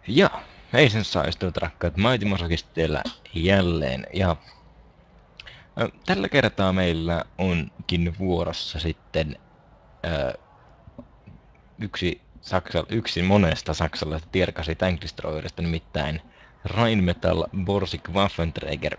Ja, hei sen saistunut rakkaat Maitimasokista teillä jälleen. Ja tällä kertaa meillä onkin vuorossa sitten ö, yksi monesta saksalaisesta tierkasi Tank Destroyerista, nimittäin Rheinmetall Borsig Waffenträger.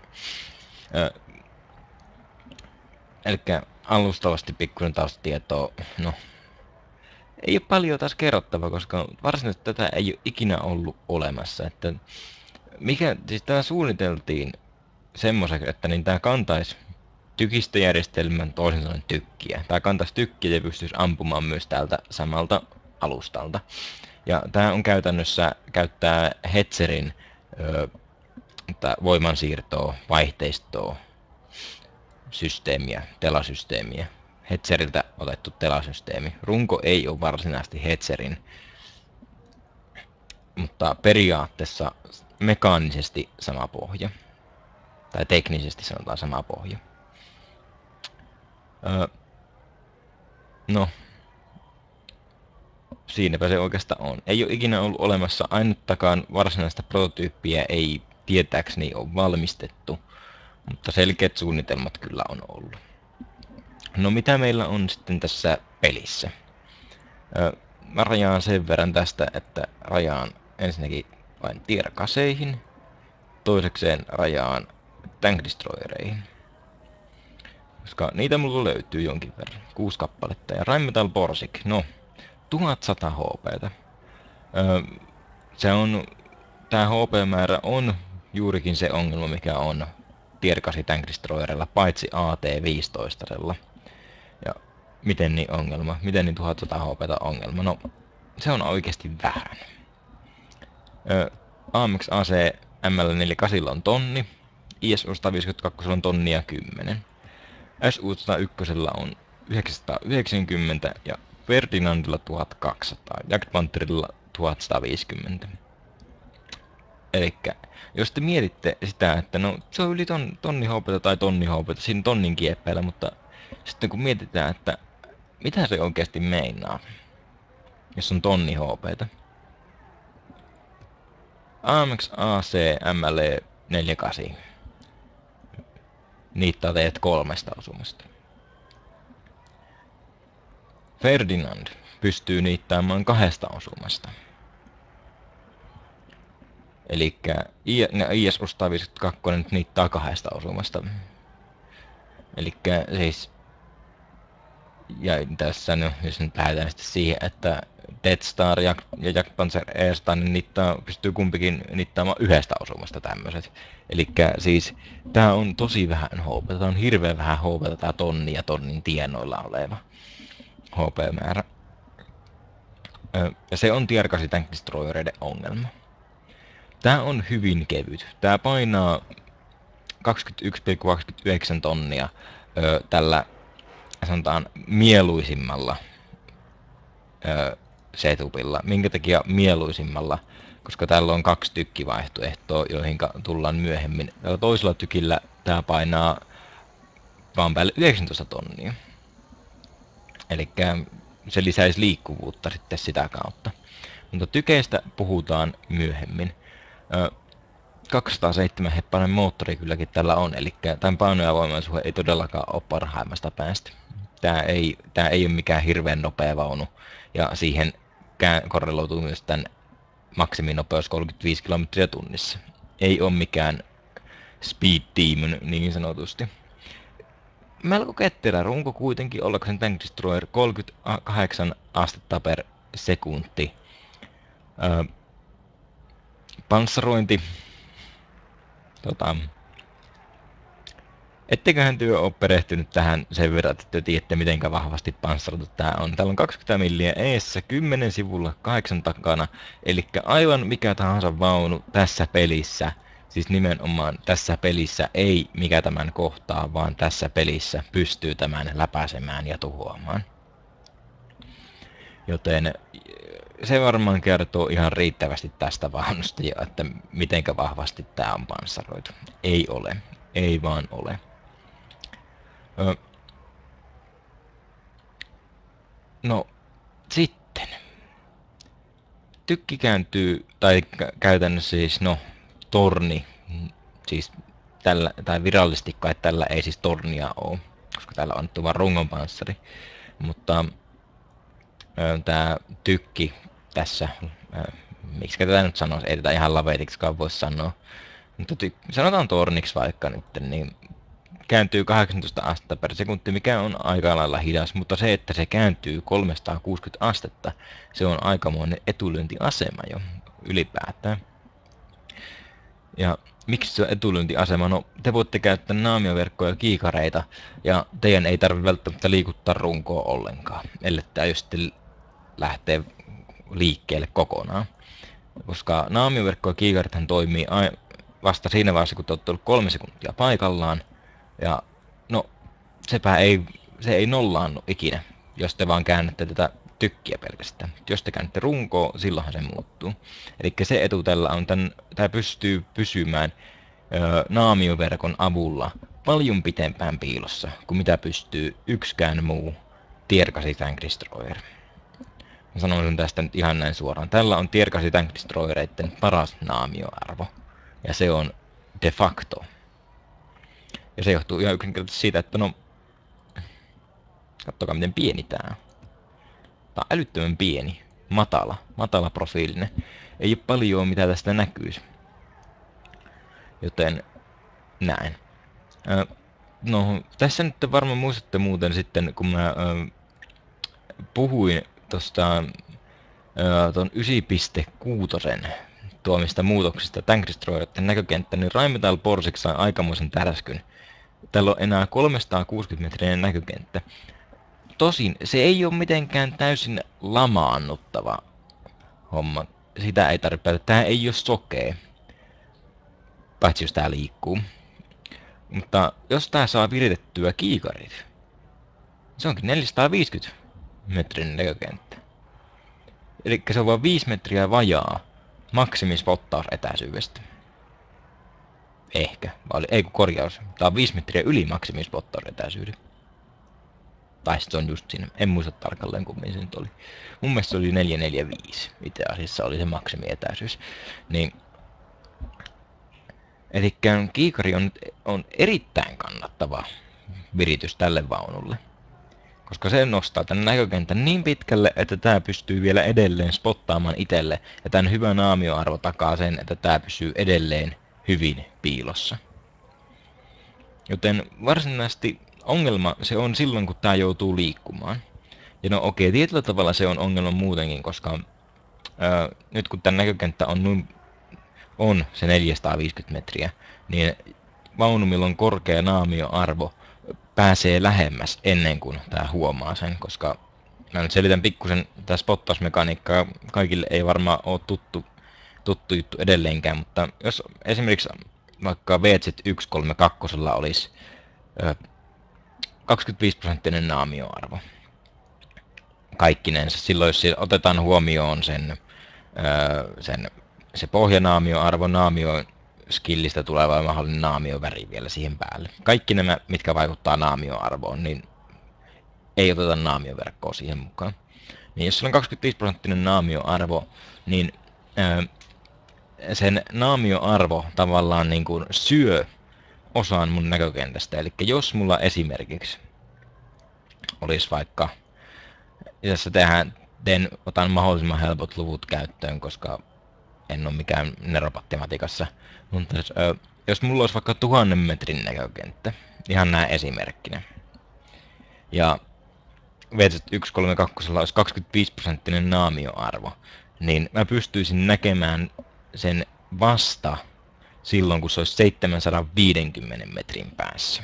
Eli alustavasti pikkuinen taustatietoa. No, ei ole paljon taas kerrottavaa, koska varsinaisesti tätä ei ole ikinä ollut olemassa. Että siis tämä suunniteltiin semmoiseksi, että niin tämä kantaisi tykistöjärjestelmän, toisin sanoen tykkiä. Tämä kantaisi tykkiä ja pystyisi ampumaan myös täältä samalta alustalta. Ja tämä on käytännössä käyttää Hetzerin voimansiirtoa, vaihteistoa, systeemiä, telasysteemiä. Hetzeriltä otettu telasysteemi. Runko ei ole varsinaisesti Hetzerin, mutta periaatteessa mekaanisesti sama pohja. Tai teknisesti sanotaan sama pohja. No, siinäpä se oikeastaan on. Ei ole ikinä ollut olemassa ainuttakaan varsinaista prototyyppiä, ei tietääkseni ole valmistettu, mutta selkeät suunnitelmat kyllä on ollut. No mitä meillä on sitten tässä pelissä? Mä rajaan sen verran tästä, että rajaan ensinnäkin vain tierkaseihin, toisekseen rajaan Tank Destroyereihin. Koska niitä mulla löytyy jonkin verran. 6 kappaletta. Ja Rheinmetall Borsig, no, 1100 HP:tä. Tää HP-määrä on juurikin se ongelma, mikä on Tier 8 Tank Destroyerilla, paitsi AT-15. Ja miten niin ongelma? Miten niin 1100 HP:tä ongelma? No, se on oikeasti vähän. AMX AC ML48 on tonni, ISU 152 on tonnia 10. SU 101 on 990 ja Ferdinandilla 1200, Jagdpantherilla 1150. Elikkä, jos te mietitte sitä, että no se on yli tonni HP:tä tai tonni HP:tä siinä tonnin kieppeillä, mutta sitten kun mietitään, että mitä se oikeasti meinaa, jos on tonni HP:tä. AMX AC ML 48. Niitä teet 3 osumasta. Ferdinand pystyy niittaamaan 2 osumasta. Elikkä ISU 152 nyt niittaa 2 osumasta. Elikkä siis... Ja tässä no, jos nyt lähdetään sitten siihen, että Death Star ja Jagdpanzer Airstein niin pystyy kumpikin niittaamaan 1 osumasta tämmöiset. Elikkä siis tää on tosi vähän HP, tää on hirveän vähän HP, tää tonni ja tonnin tienoilla oleva HP-määrä. Ja se on Tier 8 Tank Destroyereiden ongelma. Tää on hyvin kevyt. Tää painaa 21,29 tonnia tällä sanotaan mieluisimmalla setupilla. Minkä takia mieluisimmalla? Koska täällä on 2 tykkivaihtoehtoa, joihin tullaan myöhemmin. Tällä toisella tykillä tää painaa vaan päälle 19 tonnia. Eli se lisäisi liikkuvuutta sitten sitä kautta. Mutta tykeistä puhutaan myöhemmin. 207 heppainen moottori kylläkin tällä on, eli tämän paino- ja voimansuhde ei todellakaan ole parhaimmasta päästä. Tää ei ole mikään hirveän nopea vaunu, ja siihen korreloituu myös tämän maksiminopeus 35 km tunnissa. Ei ole mikään speed demon niin sanotusti. Melko ketterä runko kuitenkin, ollakseen Tank Destroyer 38 astetta per sekunti. Panssarointi. Etteiköhän työ ole perehtynyt tähän sen verran, että te tiedätte mitenkä vahvasti panssaroitu tää on. Täällä on 20 milliä eessä, 10 sivulla, 8 takana. Eli aivan mikä tahansa vaunu tässä pelissä, siis nimenomaan tässä pelissä ei mikä tämän kohtaa, vaan tässä pelissä pystyy tämän läpäisemään ja tuhoamaan. Joten se varmaan kertoo ihan riittävästi tästä vaunusta jo, että mitenkä vahvasti tää on panssaroitu. Ei ole. Ei vaan ole. No, sitten. tykki kääntyy, tai käytännössä siis, no, torni, siis tällä, tai virallisesti kai tällä ei siis tornia ole, koska täällä on annettu vaan rungonpanssari. Mutta tämä tykki tässä, miksi tätä nyt sanoisi, ei tätä ihan lavetiksikaan voi sanoa, mutta sanotaan torniksi vaikka nyt, niin kääntyy 18 astetta per sekunti, mikä on aika lailla hidas, mutta se, että se kääntyy 360 astetta, se on aikamoinen etulyöntiasema jo ylipäätään. Ja miksi se on etulyöntiasema? No, te voitte käyttää naamioverkkoja ja kiikareita, ja teidän ei tarvitse välttämättä liikuttaa runkoa ollenkaan, ellei tämä just lähtee liikkeelle kokonaan. Koska naamioverkko ja kiikarithan toimii vasta siinä vaiheessa, kun te olette ollut 3 sekuntia paikallaan, ja no, se ei nollaannu ikinä, jos te vaan käännätte tätä tykkiä pelkästään. Jos te käännätte runkoa, silloinhan se muuttuu. Eli se etu tällä on, tämä pystyy pysymään naamioverkon avulla paljon pitempään piilossa, kuin mitä pystyy yksikään muu Tier 8 Tank Destroyer. Mä sanoisin tästä nyt ihan näin suoraan. Tällä on Tier 8 Tank Destroyereiden paras naamioarvo, ja se on de facto. Ja se johtuu ihan yksinkertaisesti siitä, että no, katsokaa miten pieni tää on. Tää on älyttömän pieni, matala profiilinen. Ei ole paljon mitä tästä näkyisi. Joten näin. No, tässä nyt varmaan muistatte muuten sitten, kun mä puhuin tosta ton 9.6 tuomista muutoksista Tank Destroyereiden näkökenttä, niin Rheinmetall Borsig sai aikamoisen täräskyn. Täällä on enää 360-metrinen näkökenttä. Tosin se ei ole mitenkään täysin lamaannuttava homma. Sitä ei tarvitse päätä. Tää ei ole sokea. Paitsi jos tää liikkuu. Mutta jos tää saa viritettyä kiikarit, se onkin 450 metrinen näkökenttä. Eli se on vain 5 metriä vajaa maksimispottausetäisyydestä. Ehkä. Ei kun korjaus. Tää on 5 metriä yli maksimispottausetäisyyden. Tai se on just siinä. En muista tarkalleen kummin se nyt oli. Mun mielestä se oli 445. Itse asiassa oli se maksimietäisyys. Niin. Elikkä kiikari on erittäin kannattava viritys tälle vaunulle. Koska se nostaa tän näkökentän niin pitkälle, että tää pystyy vielä edelleen spottaamaan itselle. Ja tän hyvä naamioarvo takaa sen, että tää pysyy edelleen hyvin piilossa. Joten varsinaisesti ongelma se on silloin, kun tää joutuu liikkumaan. Ja no okei, tietyllä tavalla se on ongelma muutenkin, koska nyt kun tän näkökenttä on se 450 metriä, niin vaunu, millä on korkea naamioarvo, pääsee lähemmäs ennen kuin tää huomaa sen, koska mä nyt selitän pikkusen tää spottausmekaniikkaa, kaikille ei varmaan ole tuttu juttu edelleenkään, mutta jos esimerkiksi vaikka VZ132 olisi 25% naamioarvo kaikkinensa, silloin jos otetaan huomioon se pohjanaamioarvo, naamioskillistä tuleva mahdollinen naamioväri vielä siihen päälle. Kaikki nämä, mitkä vaikuttaa naamioarvoon, niin ei oteta naamioverkkoa siihen mukaan. Niin jos sulla on 25% naamioarvo, niin sen naamioarvo tavallaan niin kuin syö osan mun näkökentästä. Eli jos mulla esimerkiksi olisi vaikka, tässä otan mahdollisimman helpot luvut käyttöön, koska en ole mikään neropatti matikassa, mutta jos mulla olisi vaikka 1000 metrin näkökenttä, ihan näin esimerkkinä, ja VZ132 olisi 25% naamioarvo, niin mä pystyisin näkemään sen vasta silloin, kun se olisi 750 metrin päässä.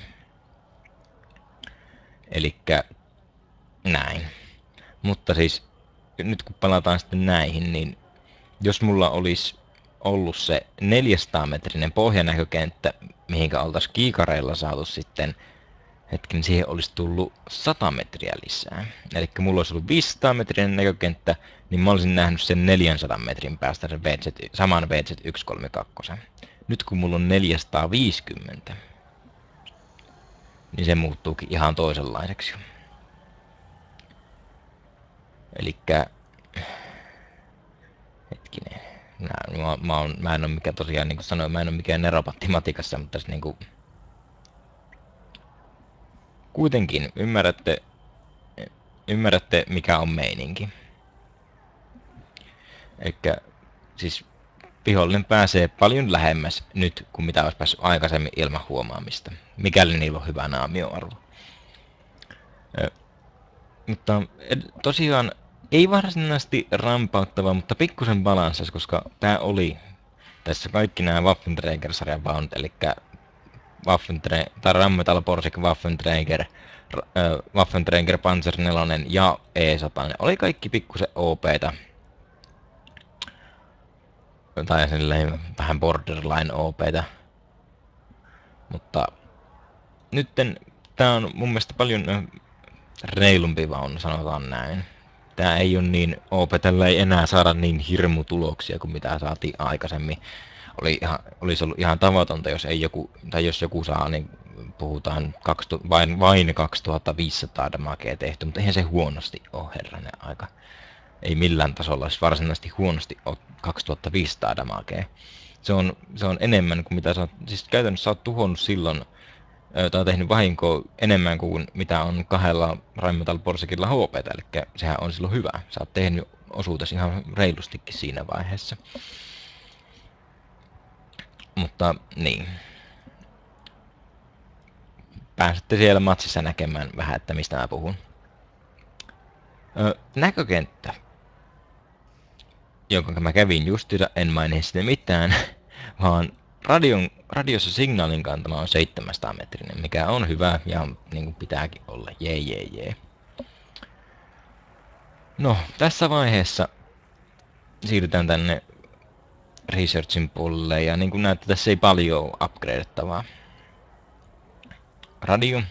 Elikkä näin. Mutta siis, nyt kun palataan sitten näihin, niin jos mulla olisi ollut se 400-metrinen pohjanäkökenttä, mihinkä oltaisiin kiikareilla saatu sitten, niin siihen olisi tullut 100 metriä lisää. Eli mulla olisi ollut 500-metrinen näkökenttä, niin mä olisin nähnyt sen 400 metrin päästä sen saman VZ132. Nyt kun mulla on 450, niin se muuttuukin ihan toisenlaiseksi. Elikkä Hetkinen. Mä en ole mikään tosiaan, niin kuin sanoin, mä en ole mikään neropatti matikassa, mutta niin kuin, kuitenkin ymmärrätte mikä on meininki. Eikä siis vihollinen pääsee paljon lähemmäs nyt kuin mitä olisi päässyt aikaisemmin ilman huomaamista, mikäli niillä on hyvä naamioarvo. Mutta tosiaan ei varsinaisesti rampauttava, mutta pikkusen balanssas, koska tää oli tässä kaikki nämä Waffenträger-sarjan vaunut, eli Rheinmetall Borsig Waffenträger, Waffenträger Panzer 4 ja E100 oli kaikki pikkusen OP:ta. Tai silleen vähän borderline OP:ta. Mutta nytten tää on mun mielestä paljon reilumpi vaunu, sanotaan näin. Tää ei ole niin OP, tällä ei enää saada niin hirmutuloksia kuin mitä saatiin aikaisemmin. Olisi ollut ihan tavatonta, jos ei joku, tai jos joku saa, niin puhutaan vain 2500 damagea tehty, mutta eihän se huonosti ole, herranen aika. Ei millään tasolla olisi varsinaisesti huonosti ole 2500 damagea. Se on enemmän kuin mitä sä oot, siis käytännössä sä oot tuhonnut silloin, tai tehnyt vahinkoa enemmän kuin mitä on kahdella Rheinmetall Borsigilla HP:tä, eli sehän on silloin hyvä. Sä oot tehnyt osuutesi ihan reilustikin siinä vaiheessa. Mutta niin. Pääsette siellä matsissa näkemään vähän, että mistä mä puhun. Näkökenttä, jonka mä kävin justiinsa, en maini sitä mitään, vaan radiossa signaalin kantama on 700 metrinen, mikä on hyvä ja niin kuin pitääkin olla. Jee. No, tässä vaiheessa siirrytään tänne researchin puolelle ja niin kuin näette, tässä ei paljon ole upgradettavaa. Radio.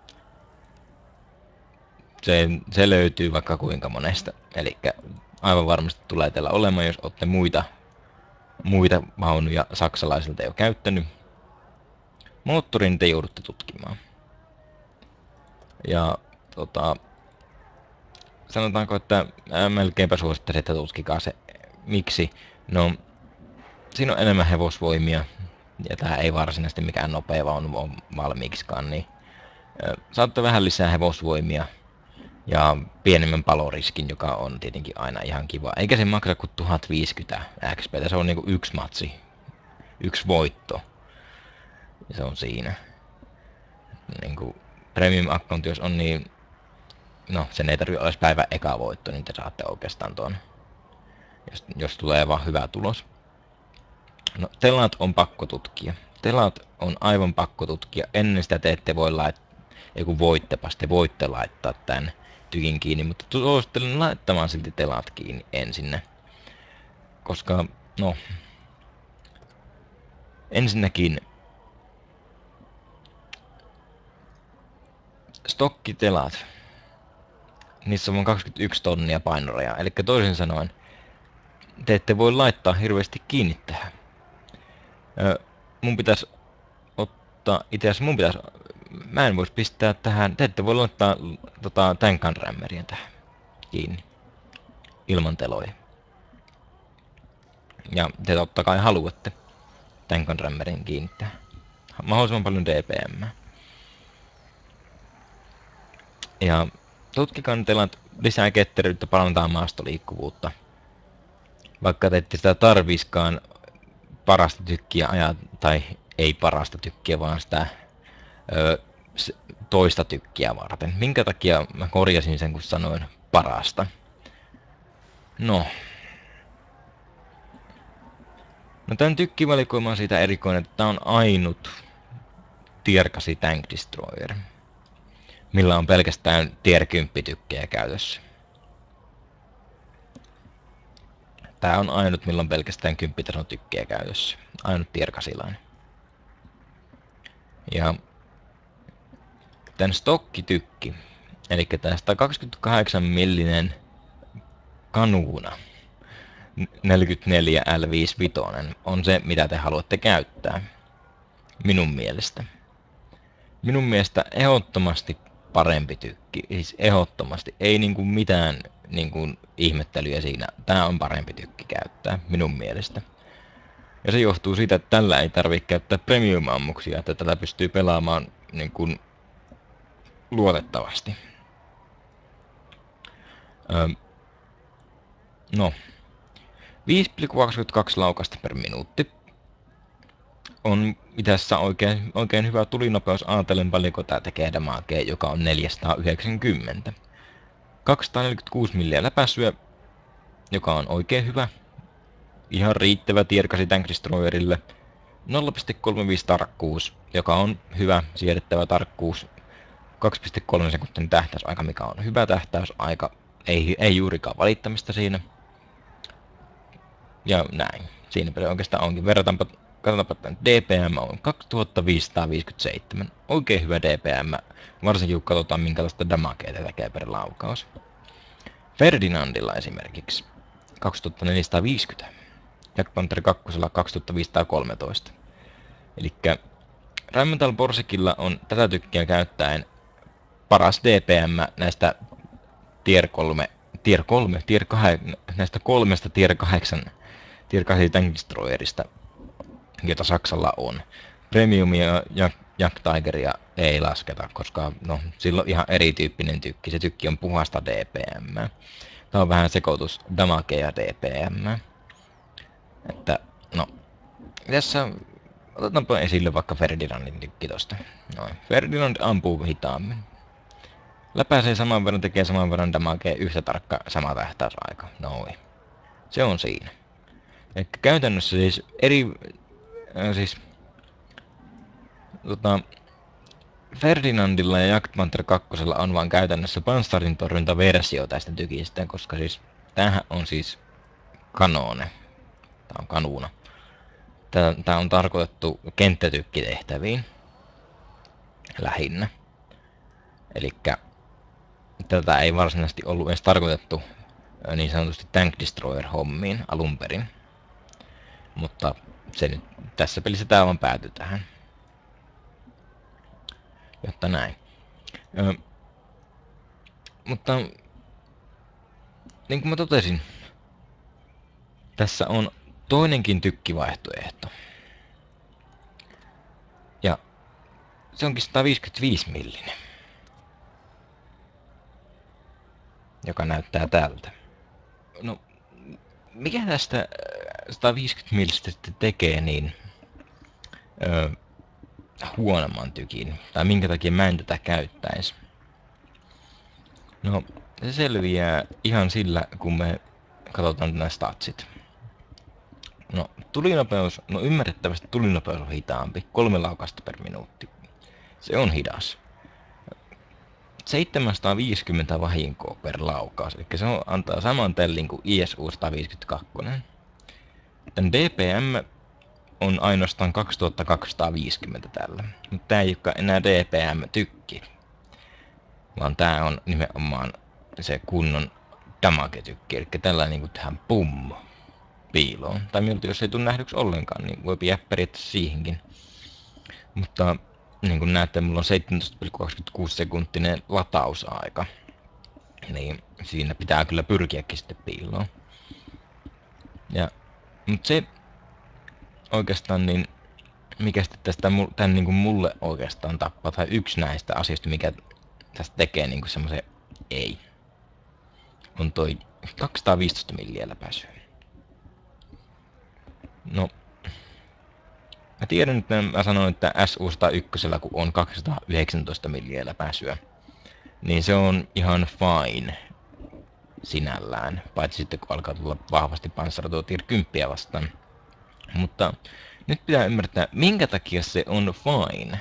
Se löytyy vaikka kuinka monesta, eli aivan varmasti tulee teillä olemaan, jos olette muita vaunuja saksalaisilta jo käyttänyt. Moottorin te joudutte tutkimaan. Ja sanotaanko, että melkeinpä suosittaisin, että tutkikaa se. Miksi? No, siinä on enemmän hevosvoimia, ja tää ei varsinaisesti mikään nopea vaunu ole valmiiksikaan, niin saatte vähän lisää hevosvoimia ja pienemmän paloriskin, joka on tietenkin aina ihan kiva. Eikä se maksa kuin 1050 XP, se on niinku yksi matsi, yksi voitto. Ja se on siinä. Niinku premium accounti jos on niin, no sen ei tarvitse olla päivän eka voitto, niin te saatte oikeastaan tuon, jos tulee vaan hyvä tulos. No, telat on pakko tutkia. Telat on aivan pakko tutkia. Ennen sitä te ette voi laittaa, te voitte laittaa tän tykin kiinni, mutta suosittelen laittamaan silti telat kiinni ensinnä. Koska, no, ensinnäkin stokkitelat, niissä on 21 tonnia painoraja, eli toisin sanoen, te ette voi laittaa hirveästi kiinni tähän. Mun pitäisi ottaa, mä en voisi pistää tähän, te ette voi laittaa Tankan rämmeriä tähän kiinni, ilman teloja. Ja te totta kai haluatte Tankan rämmerin kiinni tähän. Mahdollisimman paljon DPM. Ja tutkikaa telat lisää ketteryyttä, parantaa maastoliikkuvuutta. Vaikka te ette sitä tarviskaan parasta tykkiä ajaa, tai ei parasta tykkiä, vaan sitä toista tykkiä varten. Minkä takia mä korjasin sen, kun sanoin parasta? No tämän tykkivalikoima on siitä erikoinen, että tää on ainut Tier 8 Tank Destroyer, millä on pelkästään Tier 10 tykkejä käytössä. Tää on ainut, millä on pelkästään 10 tason tykkejä käytössä. Ainut Tier 8. Ja tän stokkitykki, eli tää 128 millinen kanuuna 44 L55 on se, mitä te haluatte käyttää. Minun mielestä. Minun mielestä ehdottomasti parempi tykki. Siis ehdottomasti. Ei niinku mitään niinku ihmettelyjä siinä. Tää on parempi tykki käyttää, minun mielestä. Ja se johtuu siitä, että tällä ei tarvitse käyttää premium-ammuksia, että tällä pystyy pelaamaan niinku luotettavasti. No. 5,22 laukasta per minuutti. On itässä oikein hyvä tulinopeus ajatellen paljonko tää tekee damagea, joka on 490. 246 milliä läpäisyä, joka on oikein hyvä. Ihan riittävä tierkasi Tank Destroyerille. 0,35 tarkkuus, joka on hyvä siedettävä tarkkuus. 2,3 sekuntin tähtäysaika, mikä on hyvä tähtäysaika. Ei juurikaan valittamista siinä. Ja näin. Siinäpä se oikeastaan onkin. Katsotaanpa, että DPM on 2557. Oikein hyvä DPM, varsinkin kun katsotaan minkälaista damagea tekee per laukaus. Ferdinandilla esimerkiksi 2450. Jack Panther 2 2513. Elikkä Rheinmetall Borsikilla on tätä tykkiä käyttäen paras DPM näistä tier 8, näistä kolmesta tier 8 Tank Destroyerista, jota Saksalla on. Premiumia ja Jack Tigeria ei lasketa, koska no, sillä on ihan erityyppinen tykki. Se tykki on puhasta DPM. Tämä on vähän sekoitus damagea ja DPM. Että no, tässä otetaanpa esille vaikka Ferdinandin tykki tosta. Noin. Ferdinand ampuu hitaammin. Läpäisee saman verran, tekee saman verran damagea, yhtä tarkka sama tähtäysaika. Noin. Se on siinä. Eli käytännössä siis Ferdinandilla ja Jack Panther 2 on vaan käytännössä Panzertin torjuntaversio tästä tykistä, koska siis tämähän on siis kanone. Tää on kanuuna. Tää on tarkoitettu kenttätykkitehtäviin lähinnä. Elikkä tätä ei varsinaisesti ollut edes tarkoitettu niin sanotusti Tank Destroyer-hommiin alun perin. Mutta se nyt, tässä pelissä tää vaan päätyi tähän. Jotta näin. Mutta niin kuin mä totesin, tässä on toinenkin tykkivaihtoehto. Ja se onkin 155 millinen. Joka näyttää tältä. No, mikä tästä 150 millistä sitten tekee niin huonomman tykin? Tai minkä takia mä en tätä käyttäisi? No, se selviää ihan sillä, kun me katsotaan nämä statsit. No, tulinopeus, no ymmärrettävästi tulinopeus on hitaampi, 3 laukasta per minuutti. Se on hidas. 750 vahinkoa per laukaus, eli se antaa saman tellin kuin ISU 152. Tän DPM on ainoastaan 2250 tällä, mutta tää ei olekaan enää DPM-tykki, vaan tää on nimenomaan se kunnon damage-tykki, eli tällainen niinku tähän pum piiloon. Tai miltä jos ei tule nähdyksi ollenkaan, niin voi jäädä periaatteessa siihenkin. Mutta niin kuin näette, mulla on 17,26 sekuntinen latausaika. Niin siinä pitää kyllä pyrkiäkin sitten piiloon. Mutta se oikeastaan niin, mikä sitten tästä tän niin kuin mulle oikeastaan tappaa, tai yksi näistä asioista, mikä tästä tekee niin kuin semmoisen ei, on toi 215 milliä läpäisyä. No, mä tiedän, että mä sanoin, että SU-101 kun on 219 milliä läpäisyä, niin se on ihan fine sinällään, paitsi sitten kun alkaa tulla vahvasti panssaroitua tier 10 vastaan. Mutta nyt pitää ymmärtää, minkä takia se on fine.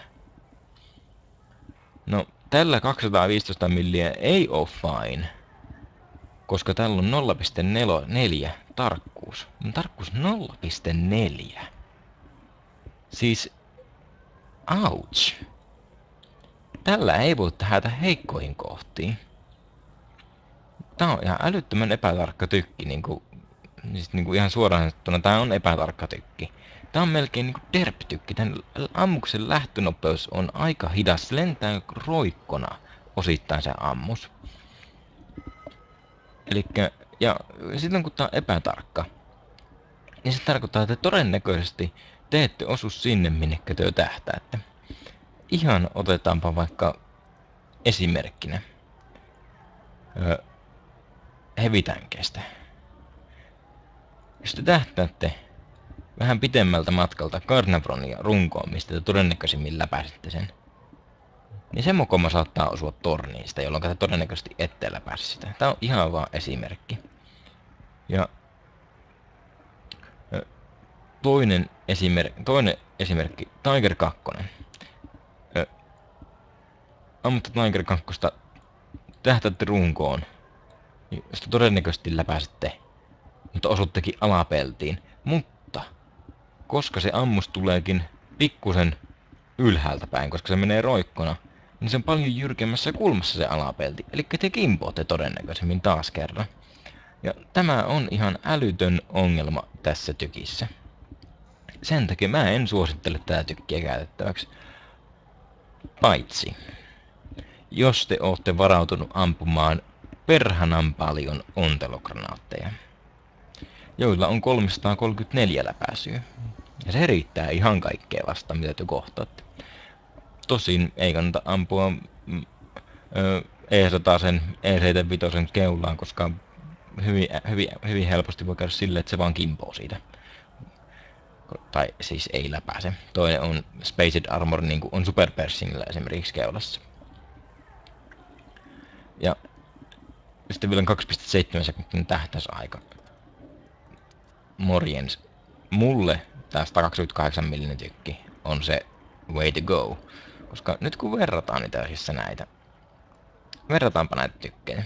No, tällä 215 milliä ei ole fine, koska tällä on 0,4 tarkkuus. Tarkkuus 0,4. Siis, ouch. Tällä ei voi tähdätä heikkoihin kohtiin. Tää on ihan älyttömän epätarkka tykki, niinku ihan suoraan sanottuna tää on epätarkka tykki. Tää on melkein niinku derp-tykki. Tän ammuksen lähtönopeus on aika hidas, se lentää roikkona osittain se ammus. Elikkä, ja silloin kun tää on epätarkka, niin se tarkoittaa, että todennäköisesti te ette osu sinne, minnekä te tähtäätte. Ihan otetaanpa vaikka esimerkkinä hevitänkeistä. Jos te tähtäätte vähän pitemmältä matkalta Carnarvonia runkoon, mistä te todennäköisimmin läpäisitte sen, niin se mokoma saattaa osua torniista, jolloin te todennäköisesti ette läpäisi sitä. Tää on ihan vaan esimerkki. Ja toinen esimerkki, Tiger 2. Ammutte Tiger 2, tähtäätte runkoon, josta todennäköisesti läpäisitte, mutta osuttekin alapeltiin. Mutta koska se ammus tuleekin pikkusen ylhäältä päin, koska se menee roikkona, niin se on paljon jyrkemmässä kulmassa se alapelti. Eli te kimpootte todennäköisemmin taas kerran. Ja tämä on ihan älytön ongelma tässä tykissä. Sen takia mä en suosittele tätä tykkiä käytettäväksi. Paitsi, jos te ootte varautunut ampumaan perhanan paljon ontelokranaatteja, joilla on 334 läpäisyä. Ja se riittää ihan kaikkea vastaan, mitä te kohtaatte. Tosin ei kannata ampua E100 E75 keulaan, koska hyvin helposti voi käydä silleen, että se vaan kimpoo siitä. Tai siis ei läpäise. Toinen on Spaced Armor, niin kuin on Super Pershingillä esimerkiksi keulassa. Ja sitten vielä 2,7 sekuntin tähtäysaika. Morjens. Mulle tää 128 mm tykki on se way to go. Koska nyt kun verrataan itse asiassa näitä. Verrataanpa näitä tykkejä.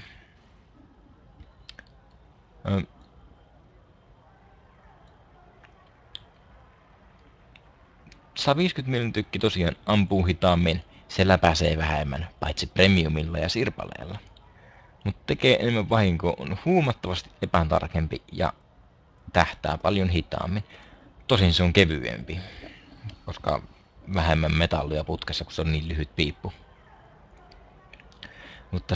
150 mm tykki tosiaan ampuu hitaammin, se läpäisee vähemmän, paitsi premiumilla ja sirpaleella. Mutta tekee enemmän vahinkoa, on huomattavasti epätarkempi ja tähtää paljon hitaammin. Tosin se on kevyempi, koska vähemmän metallia putkessa, kun se on niin lyhyt piippu. Mutta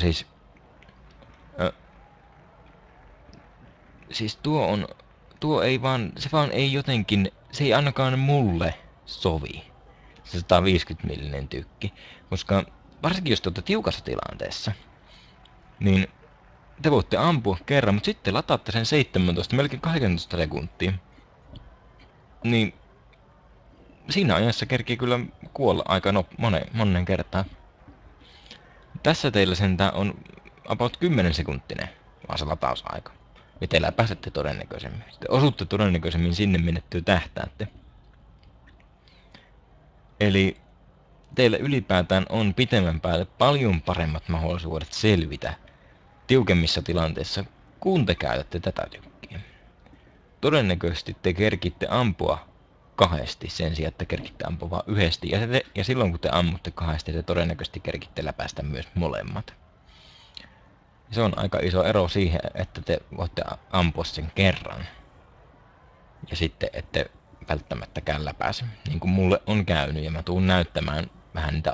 siis tuo ei vaan, se vaan ei jotenkin, se ei ainakaan mulle sovi. Se 150 mm tykki, koska varsinkin jos te olette tiukassa tilanteessa, niin te voitte ampua kerran, mutta sitten lataatte sen 17, melkein 18 sekuntia. Niin siinä ajassa kerkii kyllä kuolla aika monen kertaan. Tässä teillä sentään on about 10 sekuntinen vaan se latausaika. Ja teillä pääsette todennäköisemmin. Te osutte todennäköisemmin sinne, minne te tähtäätte. Eli teillä ylipäätään on pitemmän päälle paljon paremmat mahdollisuudet selvitä tiukemmissa tilanteissa, kun te käytätte tätä tykkiä. Todennäköisesti te kerkitte ampua kahdesti sen sijaan, että kerkitte ampua vain yhdesti. Ja silloin kun te ammutte kahdesti, te todennäköisesti kerkitte läpäistä myös molemmat. Se on aika iso ero siihen, että te voitte ampua sen kerran. Ja sitten ette välttämättäkään läpäise. Niin kuin mulle on käynyt, ja mä tuun näyttämään vähän niitä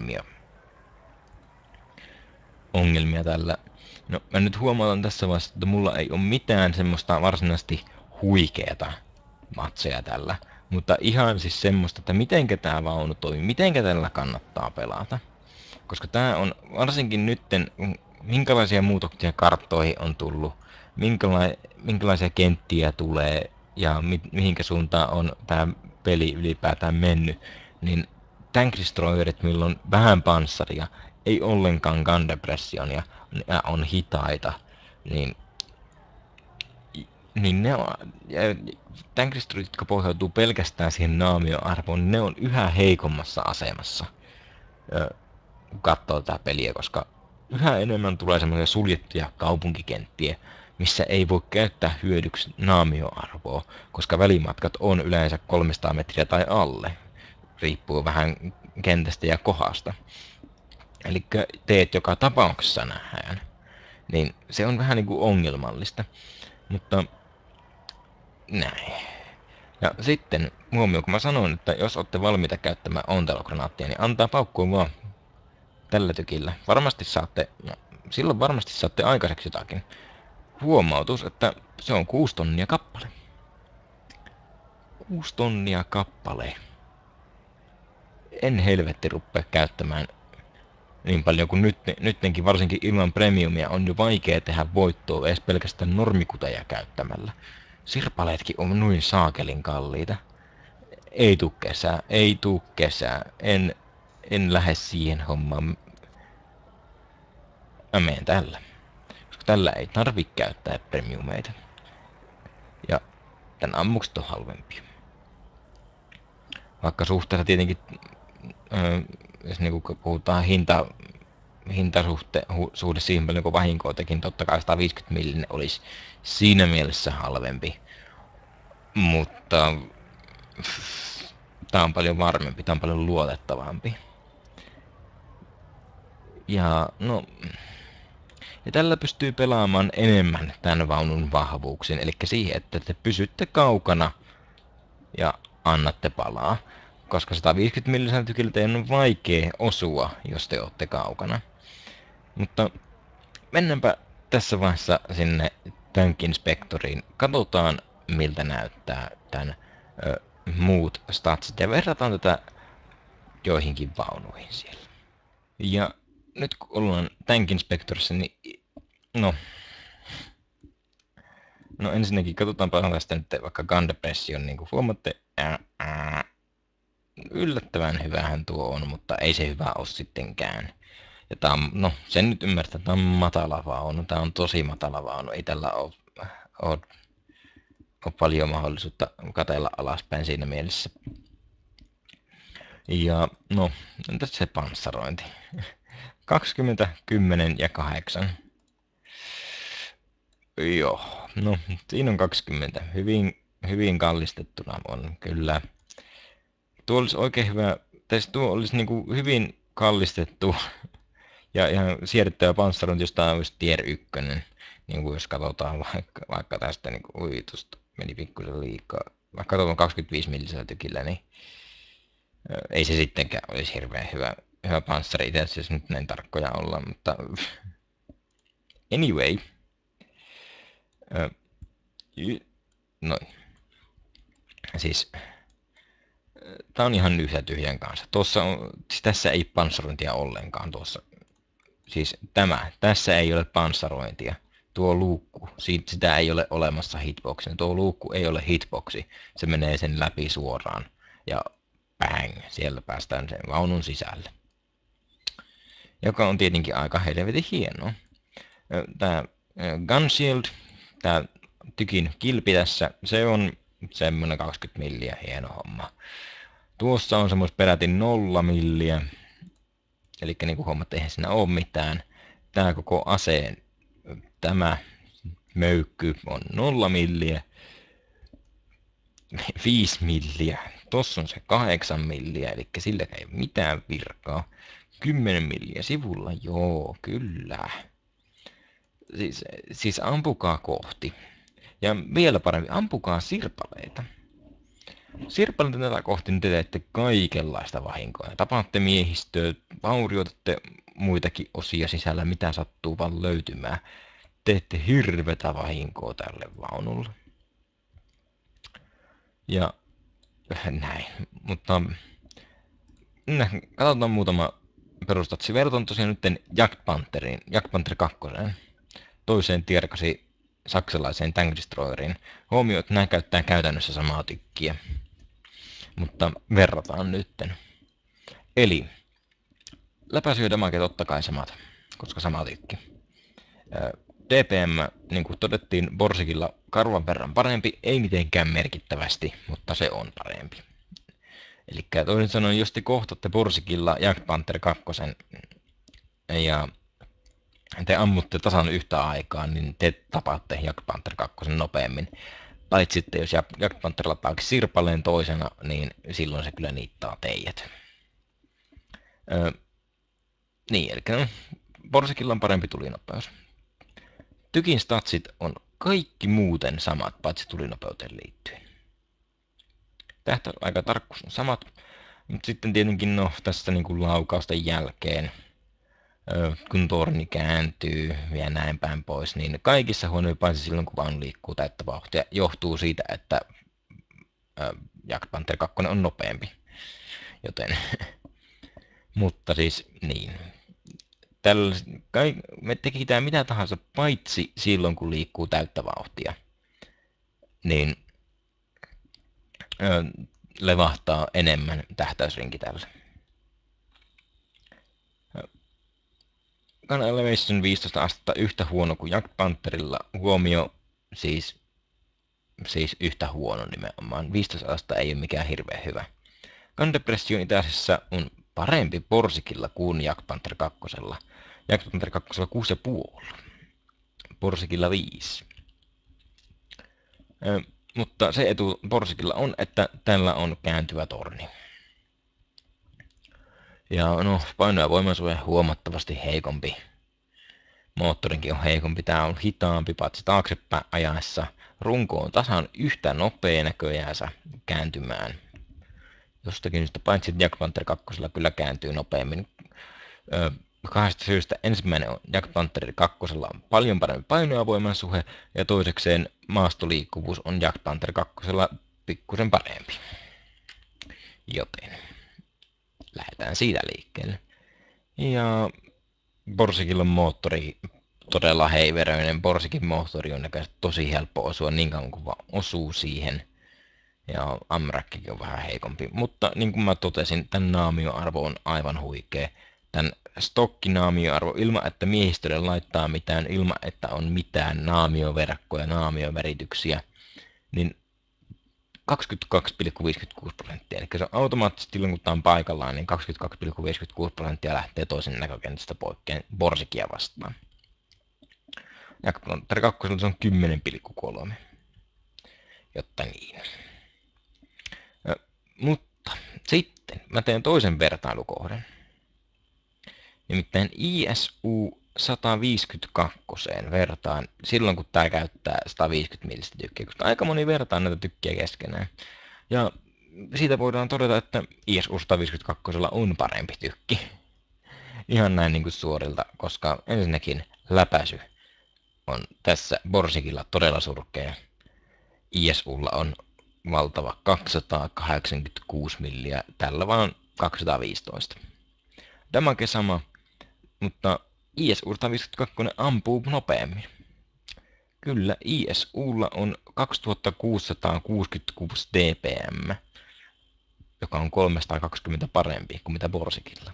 ongelmia tällä. No mä nyt huomaan tässä vaiheessa, että mulla ei ole mitään semmoista varsinaisesti huikeeta matseja tällä. Mutta ihan siis semmoista, että mitenkä tää vaunu toimii, mitenkä tällä kannattaa pelata. Koska tää on varsinkin nytten, minkälaisia muutoksia karttoihin on tullut, minkälaisia kenttiä tulee ja mihinkä suuntaan on tää peli ylipäätään mennyt, niin Tank Destroyerit, millä on vähän panssaria, ei ollenkaan gun depressionia ja on hitaita, niin ne on, Tank Destroyerit, jotka pohjautuu pelkästään siihen naamioarvoon, niin ne on yhä heikommassa asemassa, kun katsoo tätä peliä, koska yhä enemmän tulee semmoisia suljettuja kaupunkikenttiä, missä ei voi käyttää hyödyksi naamioarvoa, koska välimatkat on yleensä 300 metriä tai alle, riippuu vähän kentästä ja kohdasta. Eli teet joka tapauksessa nähdään, niin se on vähän niin kuin ongelmallista, mutta näin. Ja sitten huomioon, kun mä sanon, että jos olette valmiita käyttämään ontelokranaattia, niin antaa paukkua vaan. tällä tykillä. Varmasti saatte, no, silloin varmasti saatte aikaiseksi jotakin. Huomautus, että se on 6 tonnia kappale. 6 tonnia kappale. En helvetti rupea käyttämään niin paljon kuin nyttenkin, varsinkin ilman premiumia, on jo vaikea tehdä voittoa edes pelkästään normikuteja käyttämällä. Sirpaleetkin on noin saakelin kalliita. Ei tuu kesää, ei tuu kesää. En lähde siihen hommaan. Mä menen tällä. Koska tällä ei tarvi käyttää premiumeita. Ja tän ammukset on halvempia. Vaikka suhteessa tietenkin, jos niinku puhutaan hintasuhde siihen paljon kuin vahinkoa tekin, totta kai 150 millinen olisi siinä mielessä halvempi. Mutta tää on paljon varmempi, tää on paljon luotettavampi. Ja no, ja tällä pystyy pelaamaan enemmän tämän vaunun vahvuuksiin, eli siihen, että te pysytte kaukana ja annatte palaa. Koska 150 millisellä tykillä teidän on vaikea osua, jos te olette kaukana. Mutta mennäänpä tässä vaiheessa sinne Tank Inspectoriin. Katsotaan, miltä näyttää tämän muut statsit ja verrataan tätä joihinkin vaunuihin siellä. Ja nyt kun ollaan Tank Inspectorissa, niin no ensinnäkin katsotaanpa tästä nyt vaikka Gun Depression, niin kuin huomaatte, yllättävän hyvähän tuo on, mutta ei se hyvä ole sittenkään. Ja tää on, no sen nyt ymmärtää, että tää on matala vaunu, tää on tosi matala vaunu, ei tällä ole paljon mahdollisuutta katella alaspäin siinä mielessä. Ja no, entäs se panssarointi? 20, 10 ja 8. Joo, no siinä on 20. Hyvin kallistettuna on kyllä. Tuo olisi oikein hyvä, tuo olisi niinku hyvin kallistettu ja ihan siedettävä panssarointi, jos tämä olisi tier 1. Niin kuin jos katsotaan vaikka tästä, niin kuin, tuosta meni pikkuisen liikaa. Vaikka katsotaan 25 millisellä tykillä, niin ei se sittenkään olisi hirveän hyvä panssari itse asiassa, nyt näin tarkkoja ollaan, mutta anyway. Noin. Siis tää on ihan yhtä tyhjän kanssa. Siis tässä ei panssarointia ollenkaan tuossa. Siis tässä ei ole panssarointia. Tuo luukku, sitä ei ole olemassa hitboxina. Tuo luukku ei ole hitboxi. Se menee sen läpi suoraan. Ja bang, siellä päästään sen vaunun sisälle. Joka on tietenkin aika helvetin hienoa. Tää Gun Shield, tää tykin kilpi tässä, se on semmonen 20 milliä, hieno homma. Tuossa on semmos peräti 0 milliä. Eli niin kuin huomaatte, eihän siinä ole mitään. Tää koko aseen, tämä möykky on 0 milliä. 5 milliä. Tossa on se 8 milliä, eli sillä ei ole mitään virkaa. 10 milliä sivulla, joo, kyllä. Siis ampukaa kohti. Ja vielä paremmin, ampukaa sirpaleita. Sirpaleita tätä kohti niin te teette kaikenlaista vahinkoa. Tapaatte miehistöä, vaurioitatte muitakin osia sisällä, mitä sattuu vaan löytymään. Teette hirvetä vahinkoa tälle vaunulle. Ja näin, mutta katsotaan muutama perustatsi. Vertaan tosiaan nyt Jagd Pantheriin, Jagd Panther 2, toiseen tierkasi saksalaiseen Tank Destroyeriin. Huomio, että nämä käyttää käytännössä samaa tykkiä, mutta verrataan nytten. Eli läpäisy ja damage totta kai samat, koska sama tykki. DPM, niin kuin todettiin, Borsikilla karvan verran parempi, ei mitenkään merkittävästi, mutta se on parempi. Eli toisin sanoen, jos te kohtatte Borsikilla Jagd Panther 2 ja te ammutte tasan yhtä aikaa, niin te tapaatte Jagd Panther 2 nopeammin. Tai sitten jos Jagd Panther lataakin sirpaleen toisena, niin silloin se kyllä niittaa teidät. Niin, eli no, Borsikilla on parempi tulinopeus. Tykin statsit on kaikki muuten samat, paitsi tulinopeuteen liittyen. Tähtäaikatarkkuus on samat, mutta sitten tietenkin no, tässä niin kuin laukausten jälkeen kun torni kääntyy ja näin päin pois, niin kaikissa huonoissa paitsi silloin, kun vaunu liikkuu täyttä vauhtia, johtuu siitä, että Jagd Panther 2 on nopeampi. Joten, mutta siis niin. Me tekitään mitä tahansa paitsi silloin, kun liikkuu täyttä vauhtia, niin levahtaa enemmän tähtäysrinki tällä. Gun Elevation 15 astetta yhtä huono kuin Jagd Pantherilla. Huomio siis yhtä huono nimenomaan. 15 astetta ei ole mikään hirveän hyvä. Gun Depression itse asiassa on parempi Borsikilla kuin Jagd Panther 2. Jagd Panther 2 6,5. Borsikilla 5. Mutta se etu Borsikilla on, että tällä on kääntyvä torni. Ja no, paino- ja voimansuoja huomattavasti heikompi. Moottorinkin on heikompi. Tää on hitaampi, paitsi taaksepäin ajaessa. Runko on tasan yhtä nopea näköjäänsä kääntymään. Jostakin syystä, paitsi Jagd Panther 2 kyllä kääntyy nopeammin. Kahdesta syystä. Ensimmäinen on Jagd Panther 2 on paljon parempi paino- ja voimansuhe, ja toisekseen maastoliikkuvuus on Jagd Panther 2 pikkusen parempi. Joten lähdetään siitä liikkeelle. Ja Borsikilla on moottori todella heiveröinen. Borsikin moottori on näköisesti tosi helppo osua niin kauan kuin vaan osuu siihen. Ja Amrakkikin on vähän heikompi. Mutta niin kuin mä totesin, tämän naamioarvo on aivan huikea. Tämän stokkinaamioarvo ilman, että miehistölle laittaa mitään, ilman, että on mitään naamioverkkoja, naamiovärityksiä, niin 22,56%. Eli se on automaattisesti silloin, kun tämä on paikallaan, niin 22,56% lähtee toisen näkökentästä poikkeen Borsikia vastaan. Jagd Panther 2 se on 10,3. Jotta niin. Mutta sitten mä teen toisen vertailukohdan. Nimittäin ISU 152 vertaan silloin, kun tää käyttää 150 millistä tykkiä, koska aika moni vertaa näitä tykkiä keskenään. Ja siitä voidaan todeta, että ISU 152 on parempi tykki. Ihan näin niin kuin suorilta, koska ensinnäkin läpäisy on tässä Borsikilla todella surkea. ISUlla on valtava 286 milliä, tällä vaan 215. Damage sama, mutta ISU 152 ampuu nopeammin. Kyllä, ISUlla on 2666 dpm, joka on 320 parempi kuin mitä Borsikilla.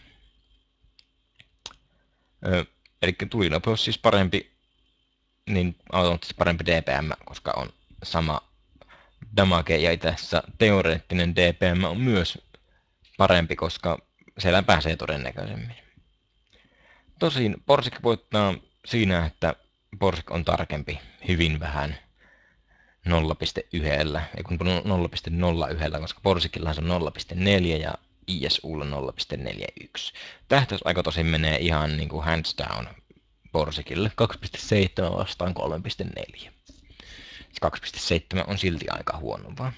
Eli tulinopeus siis parempi, niin automaattisesti parempi DPM, koska on sama damage, ja itse asiassa teoreettinen DPM on myös parempi, koska siellä pääsee todennäköisemmin. Tosin Borsig voittaa siinä, että Borsig on tarkempi hyvin vähän 0,1, ei kun 0,01, koska Borsigilla se on 0,4 ja ISUlla 0,41. Tähtäysaika tosin menee ihan niin kuin hands down Borsigille 2,7 vastaan 3,4. 2,7 on silti aika huono vaan.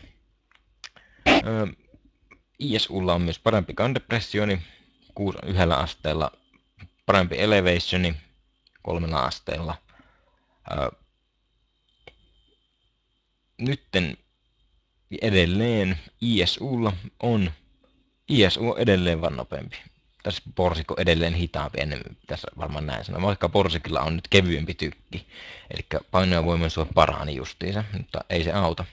ISUlla on myös parempi gun depressioni 1 asteella, parempi elevationi 3 asteella. Nytten edelleen ISU on edelleen vaan nopeampi. Tässä Borsig on edelleen hitaampi, enemmän tässä varmaan näin sanoa, vaikka Borsigilla on nyt kevyempi tykki. Eli paino- ja voimansuoja parani justiinsa, mutta ei se auta.